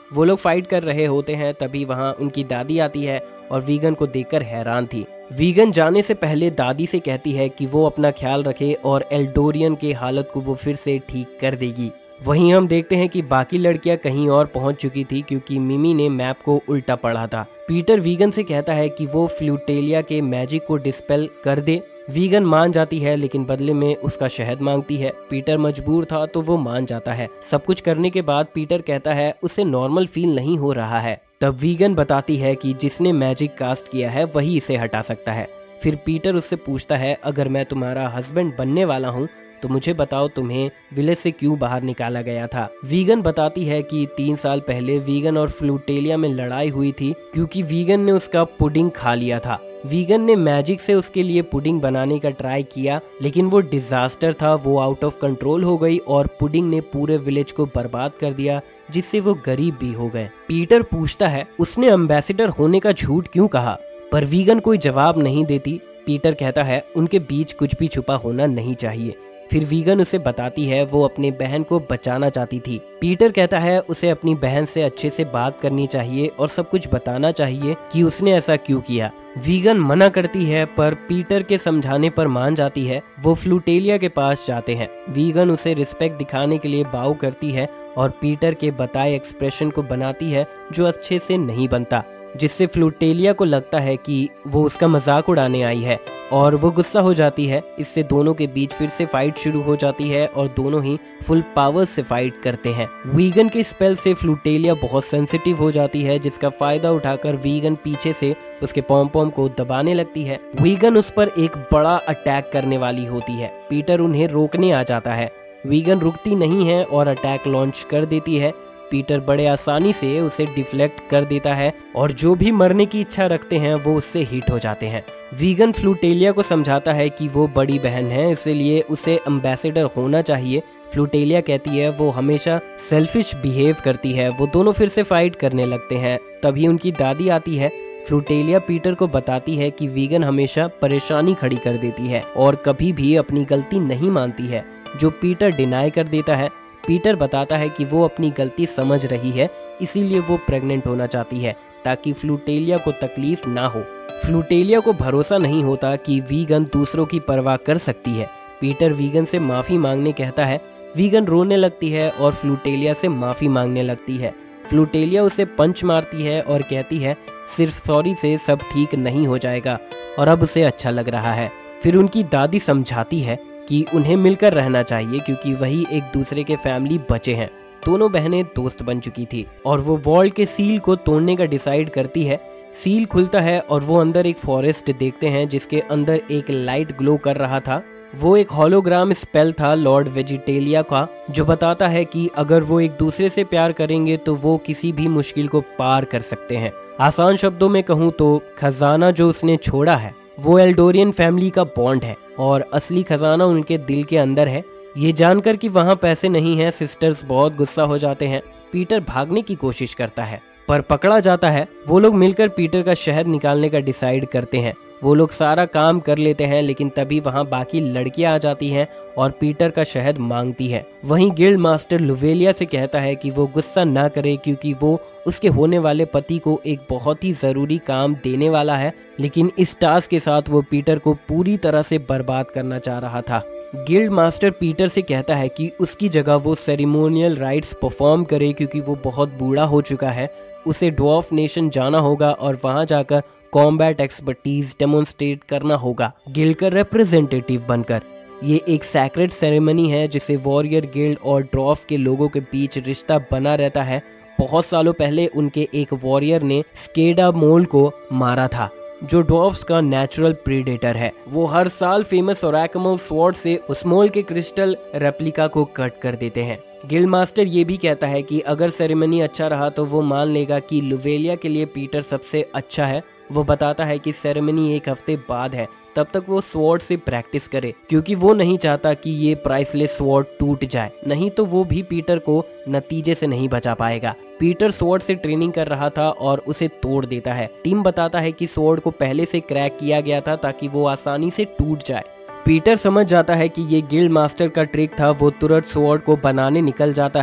वो लोग फाइट कर रहे होते हैं, तभी वहाँ उनकी दादी आती है और वीगन को देखकर हैरान थी। वीगन जाने से पहले दादी से कहती है कि वो अपना ख्याल रखे और एल्डोरियन के हालत को वो फिर से ठीक कर देगी। वहीं हम देखते हैं कि बाकी लड़कियां कहीं और पहुंच चुकी थी क्योंकि मिमी ने मैप को उल्टा पढ़ा था। पीटर वीगन से कहता है कि वो फ्लूटेलिया के मैजिक को डिस्पेल कर दे। वीगन मान जाती है लेकिन बदले में उसका शहद मांगती है। पीटर मजबूर था तो वो मान जाता है। सब कुछ करने के बाद पीटर कहता है उसे नॉर्मल फील नहीं हो रहा है। तब वीगन बताती है कि जिसने मैजिक कास्ट किया है वही इसे हटा सकता है। फिर पीटर उससे पूछता है अगर मैं तुम्हारा हस्बैंड बनने वाला हूँ तो मुझे बताओ तुम्हें विलेज से क्यों बाहर निकाला गया था। वीगन बताती है कि तीन साल पहले वीगन और फ्लूटेलिया में लड़ाई हुई थी क्योंकि वीगन ने उसका पुडिंग खा लिया था। वीगन ने मैजिक से उसके लिए पुडिंग बनाने का ट्राई किया लेकिन वो डिजास्टर था, वो आउट ऑफ कंट्रोल हो गई और पुडिंग ने पूरे विलेज को बर्बाद कर दिया जिससे वो गरीब भी हो गए। पीटर पूछता है उसने एम्बेसडर होने का झूठ क्यों कहा, पर वीगन कोई जवाब नहीं देती। पीटर कहता है उनके बीच कुछ भी छुपा होना नहीं चाहिए। फिर वीगन उसे बताती है वो अपनी बहन को बचाना चाहती थी। पीटर कहता है उसे अपनी बहन से अच्छे से बात करनी चाहिए और सब कुछ बताना चाहिए कि उसने ऐसा क्यों किया। वीगन मना करती है पर पीटर के समझाने पर मान जाती है। वो फ्लूटेलिया के पास जाते हैं। वीगन उसे रिस्पेक्ट दिखाने के लिए बाउ करती है और पीटर के बताए एक्सप्रेशन को बनाती है जो अच्छे से नहीं बनता, जिससे फ्लूटेलिया को लगता है कि वो उसका मजाक उड़ाने आई है और वो गुस्सा हो जाती है। इससे दोनों के बीच फिर से फाइट शुरू हो जाती है और दोनों ही फुल पावर से फाइट करते हैं। वीगन के स्पेल से फ्लूटेलिया बहुत सेंसिटिव हो जाती है जिसका फायदा उठाकर वीगन पीछे से उसके पॉम पॉम को दबाने लगती है। वीगन उस पर एक बड़ा अटैक करने वाली होती है। पीटर उन्हें रोकने आ जाता है। वीगन रुकती नहीं है और अटैक लॉन्च कर देती है। पीटर बड़े आसानी से उसे डिफ्लेक्ट कर देता है और जो भी मरने की इच्छा रखते हैं वो उससे हिट हो जाते हैं। वीगन फ्लूटेलिया को समझाता है कि वो बड़ी बहन है इसलिए उसे एम्बेसडर होना चाहिए। फ्लूटेलिया कहती है वो हमेशा सेल्फिश बिहेव करती है। वो दोनों फिर से फाइट करने लगते हैं। तभी उनकी दादी आती है। फ्लूटेलिया पीटर को बताती है कि वीगन हमेशा परेशानी खड़ी कर देती है और कभी भी अपनी गलती नहीं मानती है, जो पीटर डिनाई कर देता है। पीटर बताता है कि वो अपनी गलती समझ रही है इसीलिए वो प्रेग्नेंट होना चाहती है ताकि फ्लूटेलिया को तकलीफ ना हो। फ्लूटेलिया को भरोसा नहीं होता कि वीगन दूसरों की परवाह कर सकती है। पीटर वीगन से माफ़ी मांगने कहता है। वीगन रोने लगती है और फ्लूटेलिया से माफ़ी मांगने लगती है। फ्लूटेलिया उसे पंच मारती है और कहती है सिर्फ सॉरी से सब ठीक नहीं हो जाएगा और अब उसे अच्छा लग रहा है। फिर उनकी दादी समझाती है कि उन्हें मिलकर रहना चाहिए क्योंकि वही एक दूसरे के फैमिली बचे हैं। दोनों बहनें दोस्त बन चुकी थी और वो वॉल के सील को तोड़ने का डिसाइड करती है। सील खुलता है और वो अंदर एक फॉरेस्ट देखते हैं जिसके अंदर एक लाइट ग्लो कर रहा था। वो एक होलोग्राम स्पेल था लॉर्ड वेजिटेलिया का, जो बताता है कि अगर वो एक दूसरे से प्यार करेंगे तो वो किसी भी मुश्किल को पार कर सकते हैं। आसान शब्दों में कहूँ तो खजाना जो उसने छोड़ा है वो एल्डोरियन फैमिली का बॉन्ड है और असली खजाना उनके दिल के अंदर है। ये जानकर कि वहाँ पैसे नहीं हैं, सिस्टर्स बहुत गुस्सा हो जाते हैं। पीटर भागने की कोशिश करता है पर पकड़ा जाता है। वो लोग मिलकर पीटर का शहद निकालने का डिसाइड करते हैं। वो लोग सारा काम कर लेते हैं लेकिन तभी वहाँ बाकी लड़कियां आ जाती हैं और पीटर का शहद मांगती है। वहीं गिल्ड मास्टर लुवेलिया से कहता है कि वो गुस्सा ना करे क्योंकि वो उसके होने वाले पति को एक बहुत ही ज़रूरी काम देने वाला है, लेकिन इस टास्क के साथ वो पीटर को पूरी तरह से बर्बाद करना चाह रहा था। गिल्ड मास्टर पीटर से कहता है कि उसकी जगह वो सेरेमोनियल राइट्स परफॉर्म करे क्योंकि वो बहुत बूढ़ा हो चुका है। उसे ड्वार्फ नेशन जाना होगा और वहाँ जाकर कॉम्बैट एक्सपर्टीज डेमोन्स्ट्रेट करना होगा गिल्ड का रिप्रेजेंटेटिव बनकर। ये एक सैक्रेड सेरेमनी है जिसे वॉरियर गिल्ड और ड्वार्फ के लोगों के बीच रिश्ता बना रहता है। बहुत सालों पहले उनके एक वॉरियर ने स्केडा मोल को मारा था जो ड्वार्फ्स का नेचुरल प्रीडेटर है। वो हर साल फेमस ओरेकमल स्वॉर्ड से उस मोल के क्रिस्टल रेप्लिका को कट कर देते हैं। गिल्ड मास्टर ये भी कहता है कि अगर सेरेमनी अच्छा रहा तो वो मान लेगा कि लुवेलिया के लिए पीटर सबसे अच्छा है। वो बताता है कि सेरेमनी एक हफ्ते बाद है, तब तक वो स्वॉर्ड से प्रैक्टिस करे क्योंकि वो नहीं चाहता कि ये प्राइसलेस स्वॉर्ड टूट जाए, नहीं तो वो भी पीटर को नतीजे से नहीं बचा पाएगा। पीटर स्वॉर्ड से ट्रेनिंग कर रहा था और उसे तोड़ देता है। टीम बताता है कि स्वॉर्ड को पहले से क्रैक किया गया था ताकि वो आसानी से टूट जाए। पीटर समझ जाता है कि ये गिल्ड मास्टर का ट्रिक था। वो तुरंत स्वॉर्ड को बनाने निकल जाता है।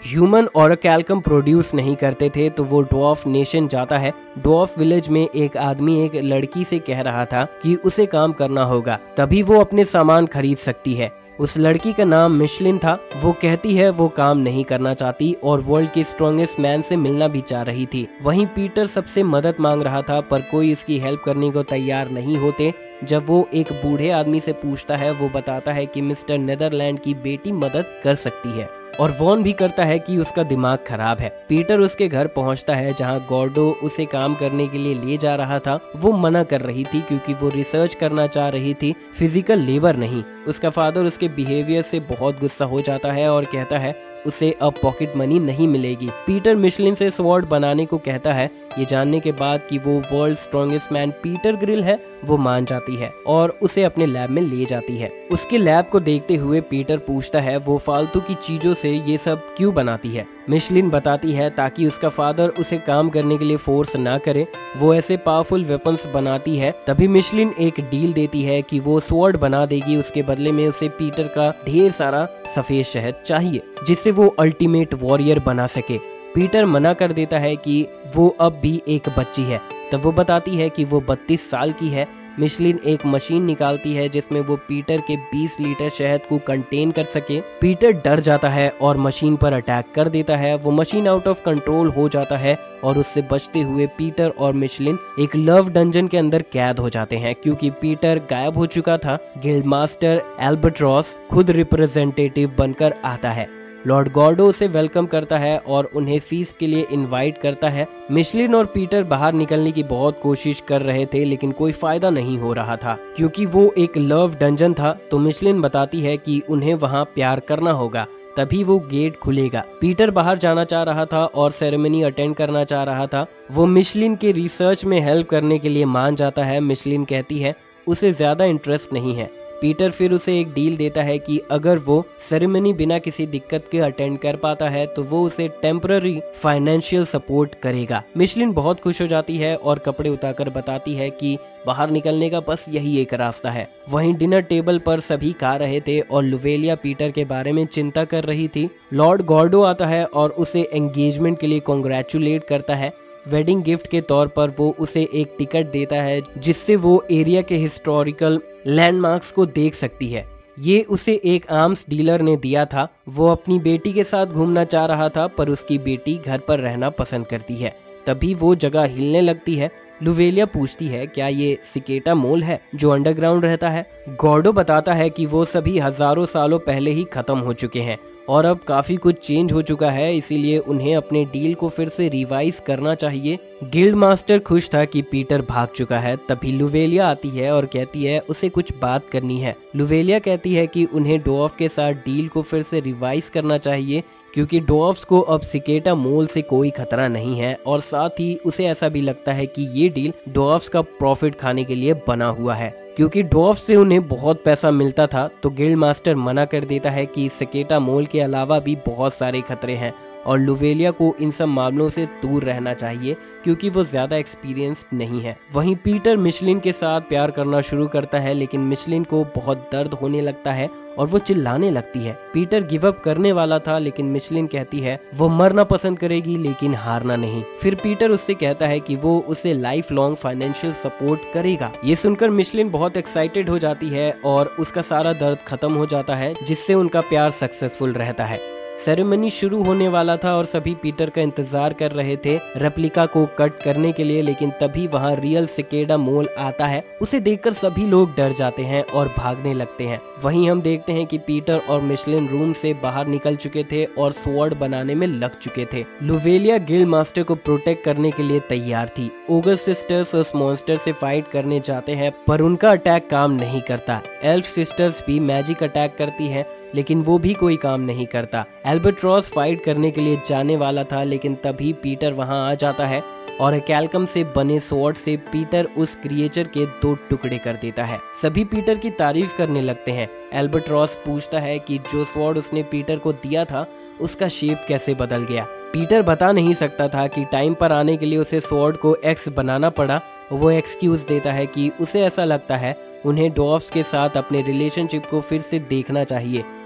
ह्यूमन ऑरकैल्कम प्रोड्यूस नहीं करते थे तो वो ड्वार्फ नेशन जाता है। ड्वार्फ विलेज में एक आदमी एक लड़की से कह रहा था कि उसे काम करना होगा, तभी वो अपने सामान खरीद सकती है। उस लड़की का नाम मिशलिन था। वो कहती है वो काम नहीं करना चाहती और वर्ल्ड के स्ट्रॉन्गेस्ट मैन से मिलना भी चाह रही थी। वहीं पीटर सबसे मदद मांग रहा था पर कोई इसकी हेल्प करने को तैयार नहीं होते। जब वो एक बूढ़े आदमी से पूछता है, वो बताता है कि मिस्टर नेदरलैंड की बेटी मदद कर सकती है और वॉर्न भी करता है कि उसका दिमाग खराब है। पीटर उसके घर पहुंचता है जहां गॉर्डो उसे काम करने के लिए ले जा रहा था। वो मना कर रही थी क्योंकि वो रिसर्च करना चाह रही थी, फिजिकल लेबर नहीं। उसका फादर उसके बिहेवियर से बहुत गुस्सा हो जाता है और कहता है उसे अब पॉकेट मनी नहीं मिलेगी। पीटर मिशलिन से स्वॉर्ड बनाने को कहता है। ये जानने के बाद कि वो world strongest man Peter Grill है, वो मान जाती है और उसे अपने लैब में ले जाती है। उसके लैब को देखते हुए पीटर पूछता है वो फालतू की चीजों से ये सब क्यों बनाती है। मिशलिन बताती है ताकि उसका फादर उसे काम करने के लिए फोर्स ना करे। वो ऐसे पावरफुल वेपन्स बनाती है। तभी मिशलिन एक डील देती है कि वो स्वॉर्ड बना देगी, उसके बदले में उसे पीटर का ढेर सारा सफेद शहद चाहिए जिससे वो अल्टीमेट वॉरियर बना सके। पीटर मना कर देता है कि वो अब भी एक बच्ची है। तब वो बताती है कि वो बत्तीस साल की है। मिशलिन एक मशीन निकालती है जिसमें वो पीटर के बीस लीटर शहद को कंटेन कर सके। पीटर डर जाता है और मशीन पर अटैक कर देता है। वो मशीन आउट ऑफ कंट्रोल हो जाता है और उससे बचते हुए पीटर और मिशलिन एक लव डंजन के अंदर कैद हो जाते हैं। क्योंकि पीटर गायब हो चुका था, गिल्ड मास्टर एल्बर्ट्रॉस खुद रिप्रेजेंटेटिव बनकर आता है। लॉर्ड गॉर्डो उसे वेलकम करता है और उन्हें फीस्ट के लिए इनवाइट करता है। मिशलिन और पीटर बाहर निकलने की बहुत कोशिश कर रहे थे लेकिन कोई फायदा नहीं हो रहा था क्योंकि वो एक लव डंजन था। तो मिशलिन बताती है कि उन्हें वहां प्यार करना होगा, तभी वो गेट खुलेगा। पीटर बाहर जाना चाह रहा था और सेरेमनी अटेंड करना चाह रहा था। वो मिशलिन के रिसर्च में हेल्प करने के लिए मान जाता है। मिशलिन कहती है उसे ज्यादा इंटरेस्ट नहीं है। पीटर फिर उसे एक डील देता है कि अगर वो सेरेमनी बिना किसी दिक्कत के अटेंड कर पाता है तो वो उसे टेम्पररी फाइनेंशियल सपोर्ट करेगा। मिशलिन बहुत खुश हो जाती है और कपड़े उतारकर बताती है कि बाहर निकलने का बस यही एक रास्ता है। वहीं डिनर टेबल पर सभी खा रहे थे और लुवेलिया पीटर के बारे में चिंता कर रही थी। लॉर्ड गॉर्डो आता है और उसे एंगेजमेंट के लिए कॉन्ग्रेचुलेट करता है। वेडिंग गिफ्ट के तौर पर वो उसे एक टिकट देता है जिससे वो एरिया के हिस्टोरिकल लैंडमार्क्स को देख सकती है। ये उसे एक आर्म्स डीलर ने दिया था। वो अपनी बेटी के साथ घूमना चाह रहा था पर उसकी बेटी घर पर रहना पसंद करती है। तभी वो जगह हिलने लगती है। लुवेलिया पूछती है क्या ये सिकेटा मोल है जो अंडरग्राउंड रहता है। गॉर्डो बताता है कि वो सभी हजारों सालों पहले ही खत्म हो चुके हैं और अब काफी कुछ चेंज हो चुका है, इसीलिए उन्हें अपने डील को फिर से रिवाइज करना चाहिए। गिल्ड मास्टर खुश था कि पीटर भाग चुका है। तभी लुवेलिया आती है और कहती है उसे कुछ बात करनी है। लुवेलिया कहती है कि उन्हें डॉर्फ के साथ डील को फिर से रिवाइज करना चाहिए क्योंकि डॉर्फ्स को अब सिकेटा मोल से कोई खतरा नहीं है और साथ ही उसे ऐसा भी लगता है कि ये डील डॉर्फ्स का प्रॉफिट खाने के लिए बना हुआ है क्योंकि डॉर्फ से उन्हें बहुत पैसा मिलता था। तो गिल्ड मास्टर मना कर देता है कि सिकेटा मोल के अलावा भी बहुत सारे खतरे हैं और लुवेलिया को इन सब मामलों से दूर रहना चाहिए क्योंकि वो ज्यादा एक्सपीरियंस्ड नहीं है। वहीं पीटर मिशलिन के साथ प्यार करना शुरू करता है लेकिन मिशलिन को बहुत दर्द होने लगता है और वो चिल्लाने लगती है। पीटर गिव अप करने वाला था लेकिन मिशलिन कहती है वो मरना पसंद करेगी लेकिन हारना नहीं। फिर पीटर उससे कहता है कि वो उसे लाइफ लॉन्ग फाइनेंशियल सपोर्ट करेगा। ये सुनकर मिशलिन बहुत एक्साइटेड हो जाती है और उसका सारा दर्द खत्म हो जाता है जिससे उनका प्यार सक्सेसफुल रहता है। सेरेमनी शुरू होने वाला था और सभी पीटर का इंतजार कर रहे थे रेप्लिका को कट करने के लिए, लेकिन तभी वहां रियल सिकेडा मोल आता है। उसे देखकर सभी लोग डर जाते हैं और भागने लगते हैं। वहीं हम देखते हैं कि पीटर और मिशलिन रूम से बाहर निकल चुके थे और स्वॉर्ड बनाने में लग चुके थे। लुवेलिया गिल्ड मास्टर को प्रोटेक्ट करने के लिए तैयार थी। ओगर सिस्टर्स उस मॉन्स्टर से फाइट करने जाते हैं पर उनका अटैक काम नहीं करता। एल्फ सिस्टर्स भी मैजिक अटैक करती है लेकिन वो भी कोई काम नहीं करता। एल्बर्ट्रॉस फाइट करने के लिए जाने वाला था लेकिन तभी पीटर वहां आ जाता है और कैल्कम से बने स्वॉर्ड से पीटर उस क्रिएचर के दो टुकड़े कर देता है। सभी पीटर की तारीफ करने लगते हैं। एल्बर्ट्रॉस पूछता है कि जो स्वॉर्ड उसने पीटर को दिया था उसका शेप कैसे बदल गया। पीटर बता नहीं सकता था कि टाइम पर आने के लिए उसे स्वॉर्ड को एक्स बनाना पड़ा। वो एक्सक्यूज देता है कि उसे ऐसा लगता है उन्हें डॉर्फ्स के साथ अपने रिलेशनशिप को फिर से देखना चाहिए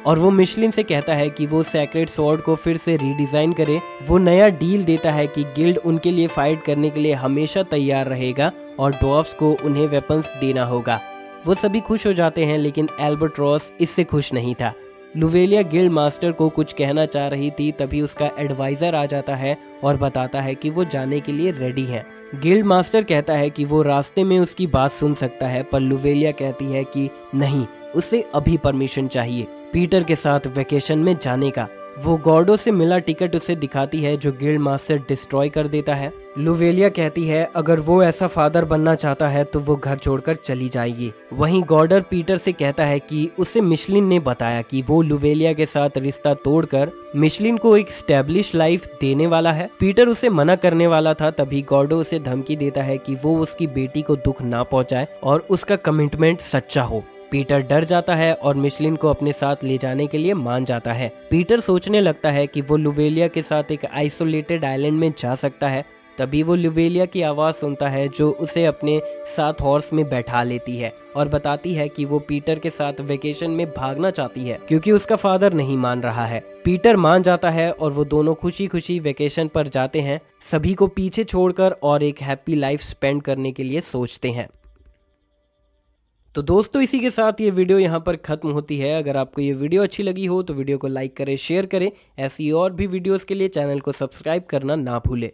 और वो मिशलिन से कहता है कि वो सेक्रेड स्वॉर्ड को फिर से रीडिजाइन करे। वो नया डील देता है कि गिल्ड उनके लिए फाइट करने के लिए हमेशा तैयार रहेगा और ड्वार्फ्स को उन्हें वेपन्स देना होगा। वो सभी खुश हो जाते हैं, लेकिन एल्बाट्रॉस इससे खुश नहीं था। लुवेलिया गिल्ड मास्टर को कुछ कहना चाह रही थी, तभी उसका एडवाइजर आ जाता है और बताता है कि वो जाने के लिए रेडी है। गिल्ड मास्टर कहता है कि वो रास्ते में उसकी बात सुन सकता है, पर लुवेलिया कहती है कि नहीं, उसे अभी परमिशन चाहिए पीटर के साथ वेकेशन में जाने का। वो गॉर्डो से मिला टिकट उसे दिखाती है, जो गिल्ड मास्टर डिस्ट्रॉय कर देता है। लुवेलिया कहती है अगर वो ऐसा फादर बनना चाहता है तो वो घर छोड़कर चली जाएगी। वहीं गॉर्डर पीटर से कहता है कि उसे मिशलिन ने बताया कि वो लुवेलिया के साथ रिश्ता तोड़कर मिशलिन को एक स्टैब्लिश लाइफ देने वाला है। पीटर उसे मना करने वाला था, तभी गॉर्डो उसे धमकी देता है कि वो उसकी बेटी को दुख ना पहुंचाए और उसका कमिटमेंट सच्चा हो। पीटर डर जाता है और मिशलिन को अपने साथ ले जाने के लिए मान जाता है। पीटर सोचने लगता है कि वो लुवेलिया के साथ एक आइसोलेटेड आइलैंड में जा सकता है। तभी वो लुवेलिया की आवाज़ सुनता है, जो उसे अपने साथ हॉर्स में बैठा लेती है और बताती है कि वो पीटर के साथ वेकेशन में भागना चाहती है क्योंकि उसका फादर नहीं मान रहा है। पीटर मान जाता है और वो दोनों खुशी खुशी वेकेशन पर जाते हैं, सभी को पीछे छोड़कर, और एक हैप्पी लाइफ स्पेंड करने के लिए सोचते हैं। तो दोस्तों, इसी के साथ ये वीडियो यहाँ पर खत्म होती है। अगर आपको ये वीडियो अच्छी लगी हो तो वीडियो को लाइक करें, शेयर करें। ऐसी और भी वीडियोस के लिए चैनल को सब्सक्राइब करना ना भूलें।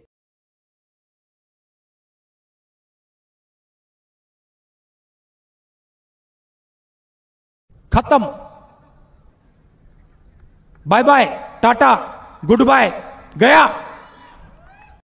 खत्म। Bye bye, tata, goodbye, गया।